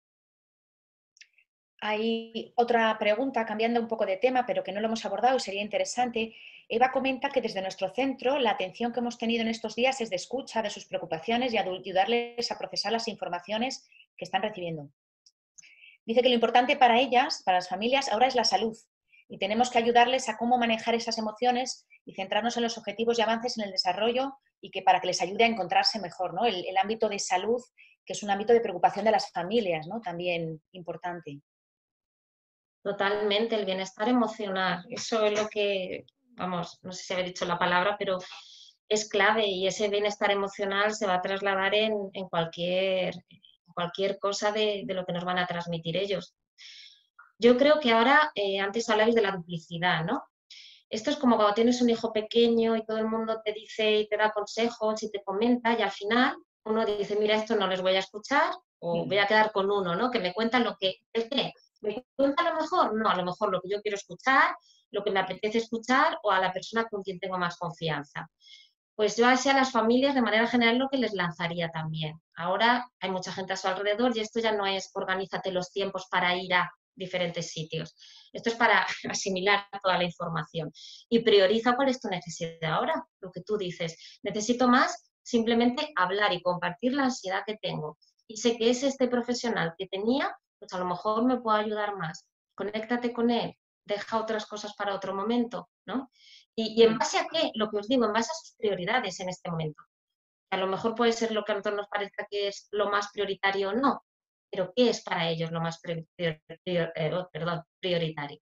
Hay otra pregunta, cambiando un poco de tema, pero que no lo hemos abordado y sería interesante. Eva comenta que desde nuestro centro la atención que hemos tenido en estos días es de escucha de sus preocupaciones y ayudarles a procesar las informaciones que están recibiendo. Dice que lo importante para ellas, para las familias, ahora es la salud y tenemos que ayudarles a cómo manejar esas emociones y centrarnos en los objetivos y avances en el desarrollo y que para que les ayude a encontrarse mejor, ¿no? El ámbito de salud, que es un ámbito de preocupación de las familias, ¿no? También importante. Totalmente, el bienestar emocional. Eso es lo que, vamos, no sé si había dicho la palabra, pero es clave y ese bienestar emocional se va a trasladar en cualquier cosa de lo que nos van a transmitir ellos. Yo creo que ahora, antes hablabais de la duplicidad, ¿no? Esto es como cuando tienes un hijo pequeño y todo el mundo te dice y te da consejos y te comenta y al final uno dice, mira, esto no les voy a escuchar o voy a quedar con uno, ¿no? Que me cuenta lo que, ¿el qué? ¿Me cuenta a lo mejor? No, a lo mejor lo que yo quiero escuchar, lo que me apetece escuchar o a la persona con quien tengo más confianza. Pues yo así a las familias de manera general lo que les lanzaría también. Ahora hay mucha gente a su alrededor y esto ya no es organízate los tiempos para ir a diferentes sitios. Esto es para asimilar toda la información y prioriza cuál es tu necesidad ahora, lo que tú dices. Necesito más simplemente hablar y compartir la ansiedad que tengo. Y sé que es este profesional que tenía, pues a lo mejor me puede ayudar más. Conéctate con él, deja otras cosas para otro momento, ¿no? Y en base a qué, lo que os digo, en base a sus prioridades en este momento. A lo mejor puede ser lo que a nosotros nos parezca que es lo más prioritario o no, pero ¿qué es para ellos lo más prioritario?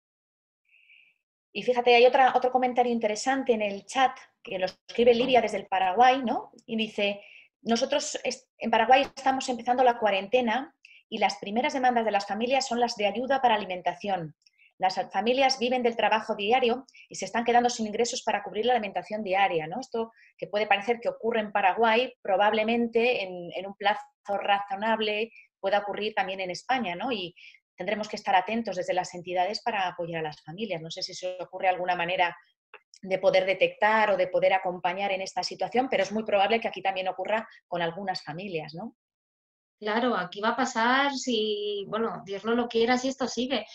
Y fíjate, hay otro comentario interesante en el chat que lo escribe Lidia desde el Paraguay, ¿no? Y dice, nosotros en Paraguay estamos empezando la cuarentena y las primeras demandas de las familias son las de ayuda para alimentación. Las familias viven del trabajo diario y se están quedando sin ingresos para cubrir la alimentación diaria, ¿no? Esto que puede parecer que ocurre en Paraguay, probablemente en un plazo razonable pueda ocurrir también en España, ¿no? Y tendremos que estar atentos desde las entidades para apoyar a las familias. No sé si se ocurre alguna manera de poder detectar o de poder acompañar en esta situación, pero es muy probable que aquí también ocurra con algunas familias, ¿no? Claro, aquí va a pasar si, bueno, Dios no lo quiera, si esto sigue.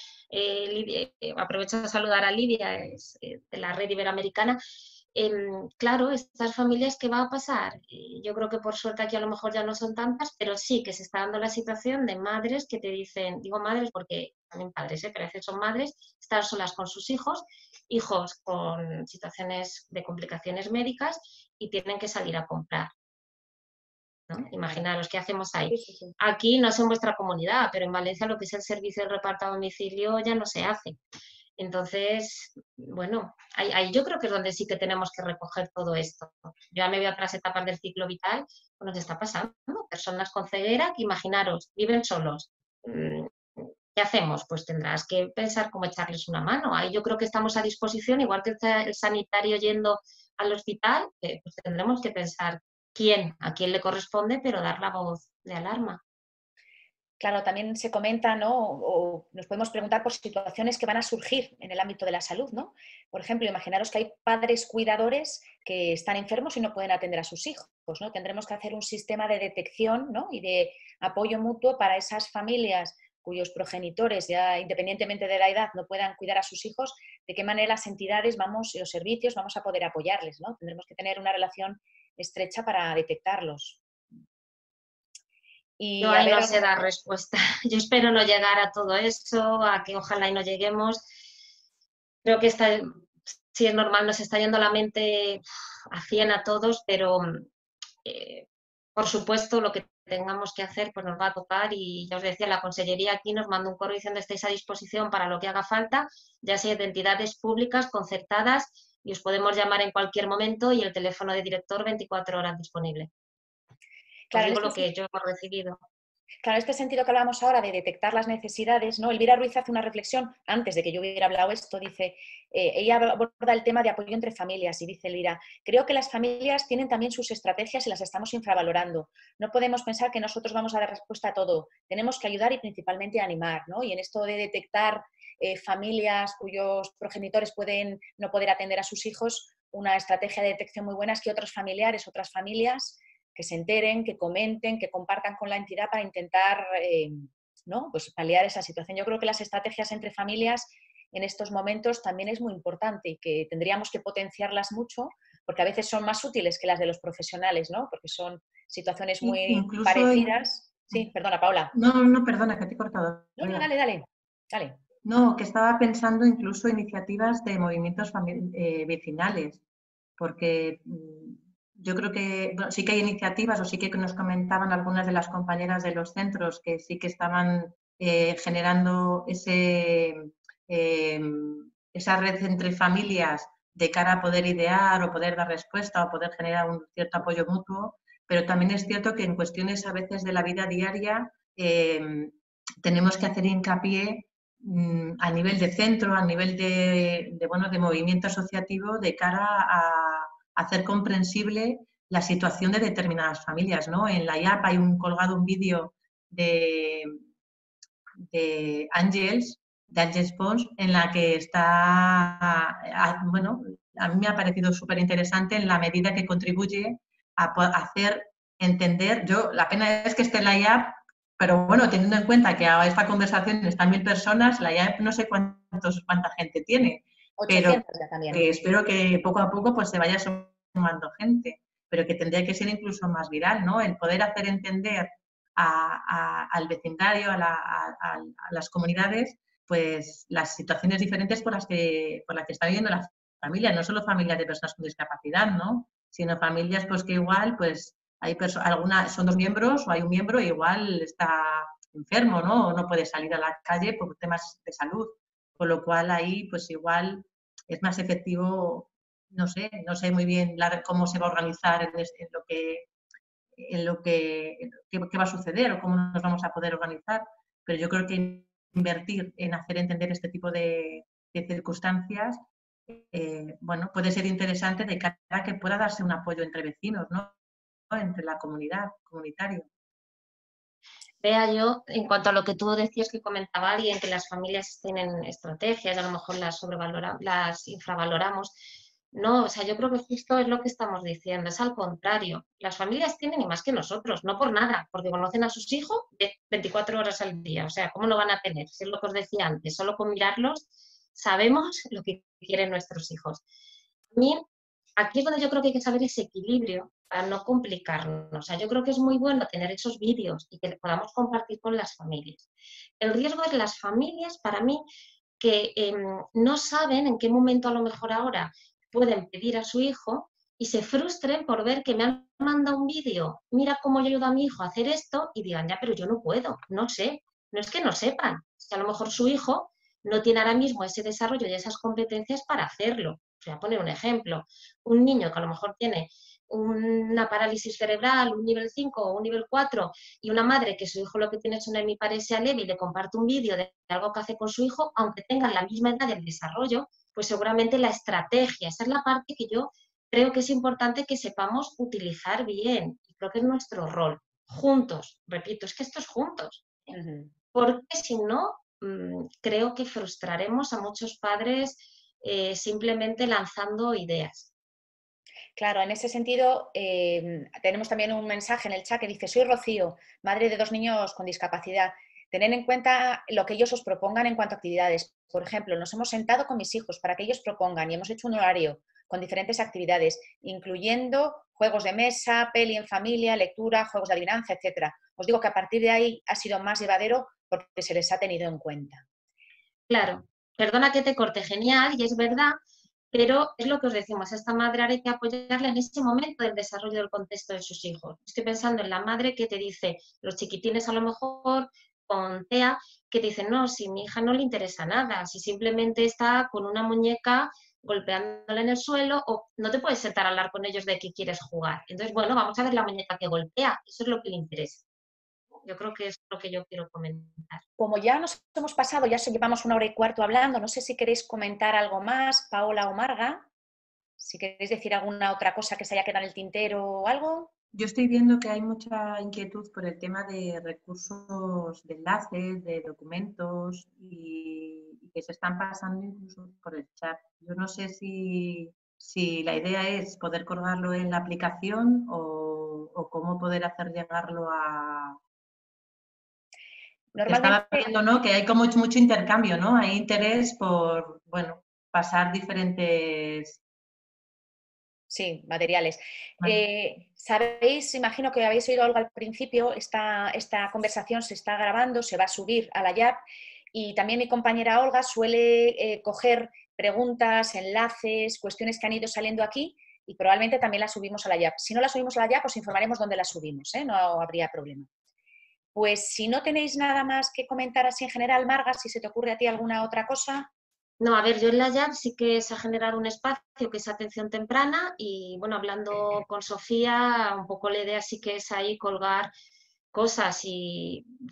Aprovecho de saludar a Lidia, es, de la red iberoamericana. Claro, estas familias, ¿qué va a pasar? Yo creo que por suerte aquí a lo mejor ya no son tantas, pero sí que se está dando la situación de madres que te dicen, digo madres porque también padres, pero a veces son madres, están solas con sus hijos, hijos con situaciones de complicaciones médicas y tienen que salir a comprar, ¿no? Imaginaros qué hacemos ahí. Sí, sí, sí. Aquí no sé en vuestra comunidad, pero en Valencia lo que es el servicio de reparto a domicilio ya no se hace. Entonces, bueno, ahí yo creo que es donde sí que tenemos que recoger todo esto. Yo ya me veo a otras etapas del ciclo vital, pues nos está pasando. Personas con ceguera que, imaginaros, viven solos. ¿Qué hacemos? Pues tendrás que pensar cómo echarles una mano. Ahí yo creo que estamos a disposición, igual que el sanitario yendo al hospital, pues tendremos que pensar a quién le corresponde, pero dar la voz de alarma. Claro, también se comenta, ¿no? O nos podemos preguntar por situaciones que van a surgir en el ámbito de la salud, ¿no? Por ejemplo, imaginaros que hay padres cuidadores que están enfermos y no pueden atender a sus hijos, ¿no? Tendremos que hacer un sistema de detección, ¿no? Y de apoyo mutuo para esas familias cuyos progenitores, ya independientemente de la edad, no puedan cuidar a sus hijos, de qué manera las entidades y los servicios vamos a poder apoyarles, ¿no? Tendremos que tener una relación estrecha para detectarlos. Yo Y a ahí ver, no sé dar respuesta. Yo espero no llegar a todo eso, a que ojalá y no lleguemos. Creo que si es normal, nos está yendo la mente a 100 a todos, pero por supuesto lo que tengamos que hacer pues nos va a tocar y ya os decía, la Consellería aquí nos manda un correo diciendo estáis a disposición para lo que haga falta, ya sea de entidades públicas, concertadas, y os podemos llamar en cualquier momento y el teléfono de director 24 horas disponible. Os digo lo que yo he recibido. Claro, en este sentido que hablábamos ahora de detectar las necesidades, ¿no? Elvira Ruiz hace una reflexión, antes de que yo hubiera hablado esto, dice, ella aborda el tema de apoyo entre familias y dice Elvira, creo que las familias tienen también sus estrategias y las estamos infravalorando. No podemos pensar que nosotros vamos a dar respuesta a todo. Tenemos que ayudar y principalmente animar, ¿no? Y en esto de detectar familias cuyos progenitores pueden no poder atender a sus hijos, una estrategia de detección muy buena es que otros familiares, otras familias que se enteren, que comenten, que compartan con la entidad para intentar ¿no? Pues paliar esa situación. Yo creo que las estrategias entre familias en estos momentos también es muy importante y que tendríamos que potenciarlas mucho porque a veces son más útiles que las de los profesionales, ¿no? Porque son situaciones muy parecidas. Sí, perdona, Paula. No, perdona, que te he cortado. No, dale. No, que estaba pensando incluso iniciativas de movimientos vecinales, porque yo creo que bueno, sí que hay iniciativas o sí que nos comentaban algunas de las compañeras de los centros que sí que estaban generando esa red entre familias de cara a poder idear o poder dar respuesta o poder generar un cierto apoyo mutuo, pero también es cierto que en cuestiones a veces de la vida diaria tenemos que hacer hincapié a nivel de centro, a nivel de movimiento asociativo de cara a hacer comprensible la situación de determinadas familias, ¿no? En la IAP hay colgado un vídeo de Ángels Pons, en la que está, bueno, a mí me ha parecido súper interesante en la medida que contribuye a hacer entender, la pena es que esté en la IAP, pero bueno, teniendo en cuenta que a esta conversación están 1000 personas, la IAP no sé cuánta gente tiene, 800 pero también. espero que poco a poco pues se vaya sumando gente, pero que tendría que ser incluso más viral, ¿no? El poder hacer entender al vecindario, a las comunidades, pues las situaciones diferentes por las que está viviendo la familia, no solo familias de personas con discapacidad, ¿no? Sino familias pues que igual pues hay algunas son 2 miembros o hay un miembro e igual está enfermo, ¿no? O no puede salir a la calle por temas de salud, con lo cual ahí pues igual es más efectivo, no sé muy bien cómo se va a organizar en lo que qué va a suceder o cómo nos vamos a poder organizar, pero yo creo que invertir en hacer entender este tipo de circunstancias, bueno, puede ser interesante de cara a que pueda darse un apoyo entre vecinos, ¿no? Entre la comunitario. Vea, yo, en cuanto a lo que tú decías que comentaba alguien, que las familias tienen estrategias, a lo mejor las infravaloramos. No, o sea, yo creo que justo es lo que estamos diciendo, es al contrario. Las familias tienen y más que nosotros, no por nada, porque conocen a sus hijos de 24 horas al día. O sea, ¿cómo no van a tener? Si es lo que os decía antes, solo con mirarlos sabemos lo que quieren nuestros hijos. A mí, aquí es donde yo creo que hay que saber ese equilibrio para no complicarnos. O sea, yo creo que es muy bueno tener esos vídeos y que podamos compartir con las familias. El riesgo es las familias, para mí, que no saben en qué momento a lo mejor ahora pueden pedir a su hijo y se frustren por ver que me han mandado un vídeo, mira cómo yo ayudo a mi hijo a hacer esto, y digan, ya, pero yo no puedo, no sé. No es que no sepan, es que a lo mejor su hijo no tiene ahora mismo ese desarrollo y esas competencias para hacerlo. Voy a poner un ejemplo. Un niño que a lo mejor tiene una parálisis cerebral, un nivel 5 o un nivel 4, y una madre que su hijo lo que tiene es una hemiparesia leve y le comparte un vídeo de algo que hace con su hijo, aunque tengan la misma edad del desarrollo, pues seguramente la estrategia, esa es la parte que yo creo que es importante que sepamos utilizar bien, y creo que es nuestro rol, juntos, repito, es que esto es juntos, porque si no, creo que frustraremos a muchos padres simplemente lanzando ideas. Claro, en ese sentido, tenemos también un mensaje en el chat que dice: soy Rocío, madre de 2 niños con discapacidad. Tened en cuenta lo que ellos os propongan en cuanto a actividades. Por ejemplo, nos hemos sentado con mis hijos para que ellos propongan y hemos hecho un horario con diferentes actividades, incluyendo juegos de mesa, peli en familia, lectura, juegos de adivinanza, etc. Os digo que a partir de ahí ha sido más llevadero porque se les ha tenido en cuenta. Claro, perdona que te corte, genial, y es verdad, pero es lo que os decimos, a esta madre hay que apoyarla en ese momento del desarrollo del contexto de sus hijos. Estoy pensando en la madre que te dice, los chiquitines a lo mejor con TEA, que te dicen, no, si mi hija no le interesa nada, si simplemente está con una muñeca golpeándola en el suelo, o no te puedes sentar a hablar con ellos de que quieres jugar. Entonces, bueno, vamos a ver la muñeca que golpea, eso es lo que le interesa. Yo creo que es lo que yo quiero comentar. Como ya nos hemos pasado, ya llevamos 1 hora y cuarto hablando, no sé si queréis comentar algo más, Paola o Marga, si queréis decir alguna otra cosa que se haya quedado en el tintero o algo. Yo estoy viendo que hay mucha inquietud por el tema de recursos de enlaces, de documentos y que se están pasando incluso por el chat. Yo no sé si la idea es poder colgarlo en la aplicación o cómo poder hacer llegarlo a... Normalmente... Estaba viendo, ¿no?, que hay como mucho intercambio, ¿no? Hay interés por, bueno, pasar diferentes... Sí, materiales. Sabéis, imagino que habéis oído algo al principio, esta conversación se está grabando, se va a subir a la YAP, y también mi compañera Olga suele coger preguntas, enlaces, cuestiones que han ido saliendo aquí, y probablemente también las subimos a la YAP. Si no las subimos a la YAP, os informaremos dónde las subimos, no habría problema. Pues si no tenéis nada más que comentar así en general, Marga, si se te ocurre a ti alguna otra cosa. No, a ver, yo en la YAP sí que se ha generado un espacio que es atención temprana y, bueno, hablando con Sofía, un poco la idea sí que es ahí colgar cosas y yo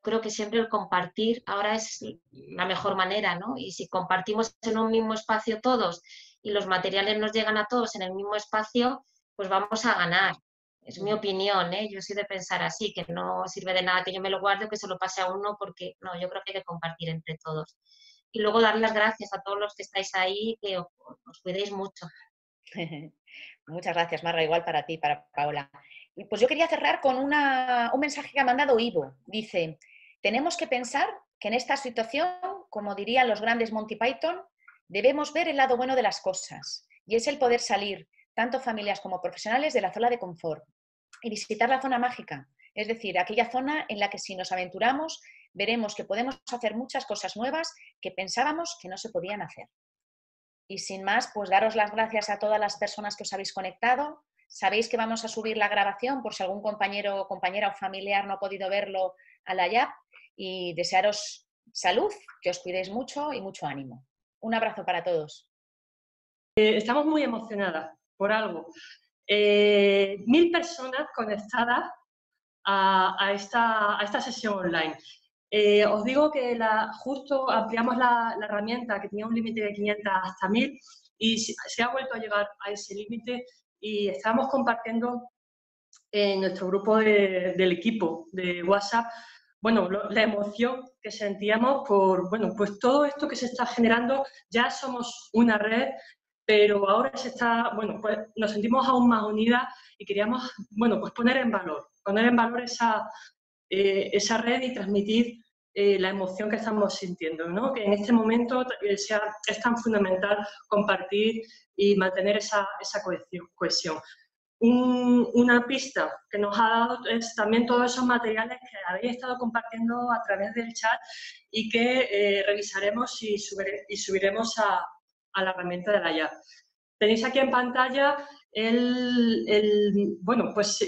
creo que siempre el compartir ahora es la mejor manera, ¿no? Y si compartimos en un mismo espacio todos y los materiales nos llegan a todos en el mismo espacio, pues vamos a ganar. Es mi opinión, ¿eh? Yo soy de pensar así, que no sirve de nada que yo me lo guarde o que se lo pase a uno, porque no, yo creo que hay que compartir entre todos. Y luego dar las gracias a todos los que estáis ahí, que os cuidéis mucho. Muchas gracias, Marga, igual para ti, para Paola. Y pues yo quería cerrar con un mensaje que ha mandado Ivo. Dice, tenemos que pensar que en esta situación, como dirían los grandes Monty Python, debemos ver el lado bueno de las cosas, y es el poder salir, tanto familias como profesionales, de la zona de confort y visitar la zona mágica, es decir, aquella zona en la que si nos aventuramos veremos que podemos hacer muchas cosas nuevas que pensábamos que no se podían hacer. Y sin más, pues daros las gracias a todas las personas que os habéis conectado. Sabéis que vamos a subir la grabación por si algún compañero, compañera o familiar no ha podido verlo a la YAP, y desearos salud, que os cuidéis mucho y mucho ánimo. Un abrazo para todos. Estamos muy emocionadas por algo. 1000 personas conectadas a esta sesión online. Os digo que justo ampliamos la herramienta, que tenía un límite de 500 hasta 1000, y se ha vuelto a llegar a ese límite, y estamos compartiendo en nuestro grupo del equipo de WhatsApp, bueno, la emoción que sentíamos por, bueno, pues todo esto que se está generando. Ya somos una red, pero ahora bueno, pues nos sentimos aún más unidas y queríamos, bueno, pues poner en valor esa red y transmitir la emoción que estamos sintiendo, ¿no? Que en este momento es tan fundamental compartir y mantener esa cohesión. Una pista que nos ha dado es también todos esos materiales que habéis estado compartiendo a través del chat y que revisaremos y subiremos a la herramienta de la YAP. Tenéis aquí en pantalla bueno, pues,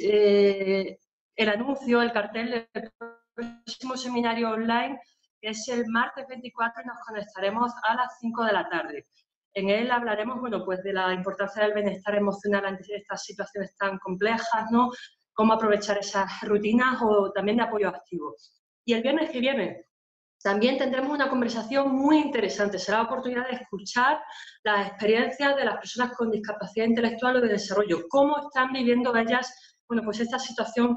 el anuncio, el cartel del próximo seminario online, que es el martes 24, y nos conectaremos a las 5 de la tarde. En él hablaremos, bueno, pues de la importancia del bienestar emocional ante estas situaciones tan complejas, ¿no? Cómo aprovechar esas rutinas, o también de apoyo activo. Y el viernes que viene también tendremos una conversación muy interesante. Será la oportunidad de escuchar las experiencias de las personas con discapacidad intelectual o de desarrollo, cómo están viviendo ellas, bueno, pues esta situación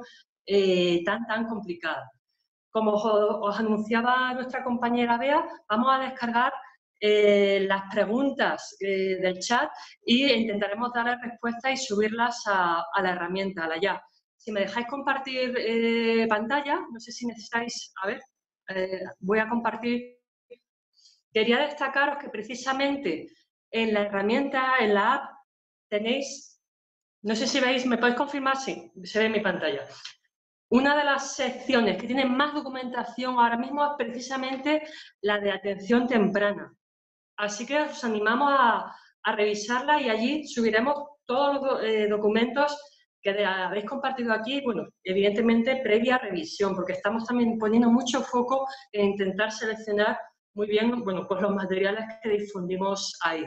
tan complicada. Como os anunciaba nuestra compañera Bea, vamos a descargar las preguntas del chat y intentaremos darles respuesta y subirlas a la herramienta, a la YAP. Si me dejáis compartir pantalla, no sé si necesitáis, a ver, voy a compartir. Quería destacaros que precisamente en la herramienta, en la app, tenéis, no sé si veis, ¿me podéis confirmar? Sí, se ve en mi pantalla. Una de las secciones que tiene más documentación ahora mismo es precisamente la de atención temprana. Así que os animamos a revisarla, y allí subiremos todos los documentos que habéis compartido aquí, bueno, evidentemente previa revisión, porque estamos también poniendo mucho foco en intentar seleccionar muy bien, bueno, pues los materiales que difundimos ahí.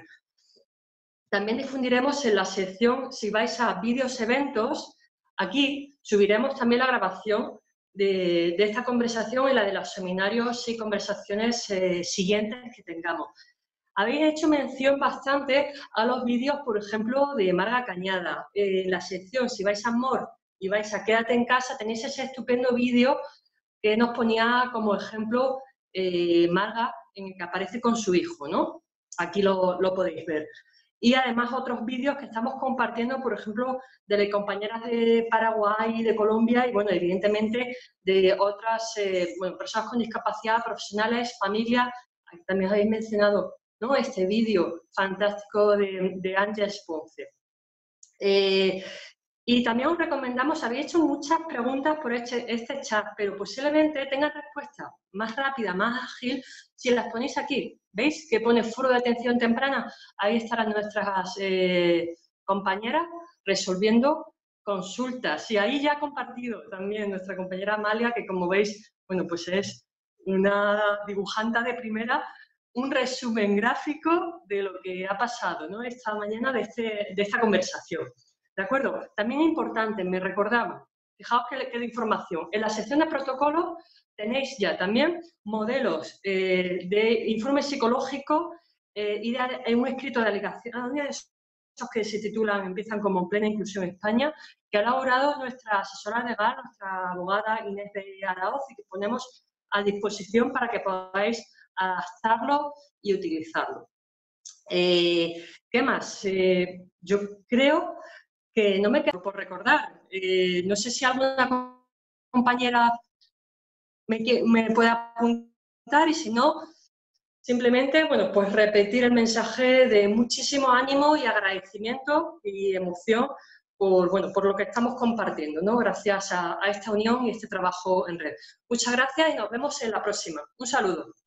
También difundiremos en la sección, si vais a vídeos, eventos, aquí subiremos también la grabación de esta conversación y la de los seminarios y conversaciones siguientes que tengamos. Habéis hecho mención bastante a los vídeos, por ejemplo, de Marga Cañada. En la sección, si vais a More y vais a Quédate en casa, tenéis ese estupendo vídeo que nos ponía como ejemplo Marga, en el que aparece con su hijo, ¿no? Aquí lo podéis ver. Y además otros vídeos que estamos compartiendo, por ejemplo, de compañeras de Paraguay y de Colombia, y bueno, evidentemente de otras bueno, personas con discapacidad, profesionales, familias. Aquí también habéis mencionado, ¿no?, este vídeo fantástico de Ángeles Ponce. Y también os recomendamos, habéis hecho muchas preguntas por este chat, pero posiblemente tengan respuesta más rápida, más ágil, si las ponéis aquí. ¿Veis que pone foro de atención temprana? Ahí estarán nuestras compañeras resolviendo consultas. Y ahí ya ha compartido también nuestra compañera Amalia, que como veis, bueno, pues es una dibujanta de primera, un resumen gráfico de lo que ha pasado, ¿no?, esta mañana de esta conversación. ¿De acuerdo? También es importante, me recordaba, fijaos que le queda información. En la sección de protocolos tenéis ya también modelos de informe psicológico y de un escrito de alegaciones, esos que se titulan, empiezan como Plena Inclusión en España, que ha elaborado nuestra asesora legal, nuestra abogada Inés de Araoz, y que ponemos a disposición para que podáis adaptarlo y utilizarlo. ¿Qué más? Yo creo que no me quedo por recordar. No sé si alguna compañera me puede apuntar, y si no, simplemente, bueno, pues repetir el mensaje de muchísimo ánimo y agradecimiento y emoción por, bueno, por lo que estamos compartiendo, ¿no? Gracias a esta unión y este trabajo en red. Muchas gracias y nos vemos en la próxima. Un saludo.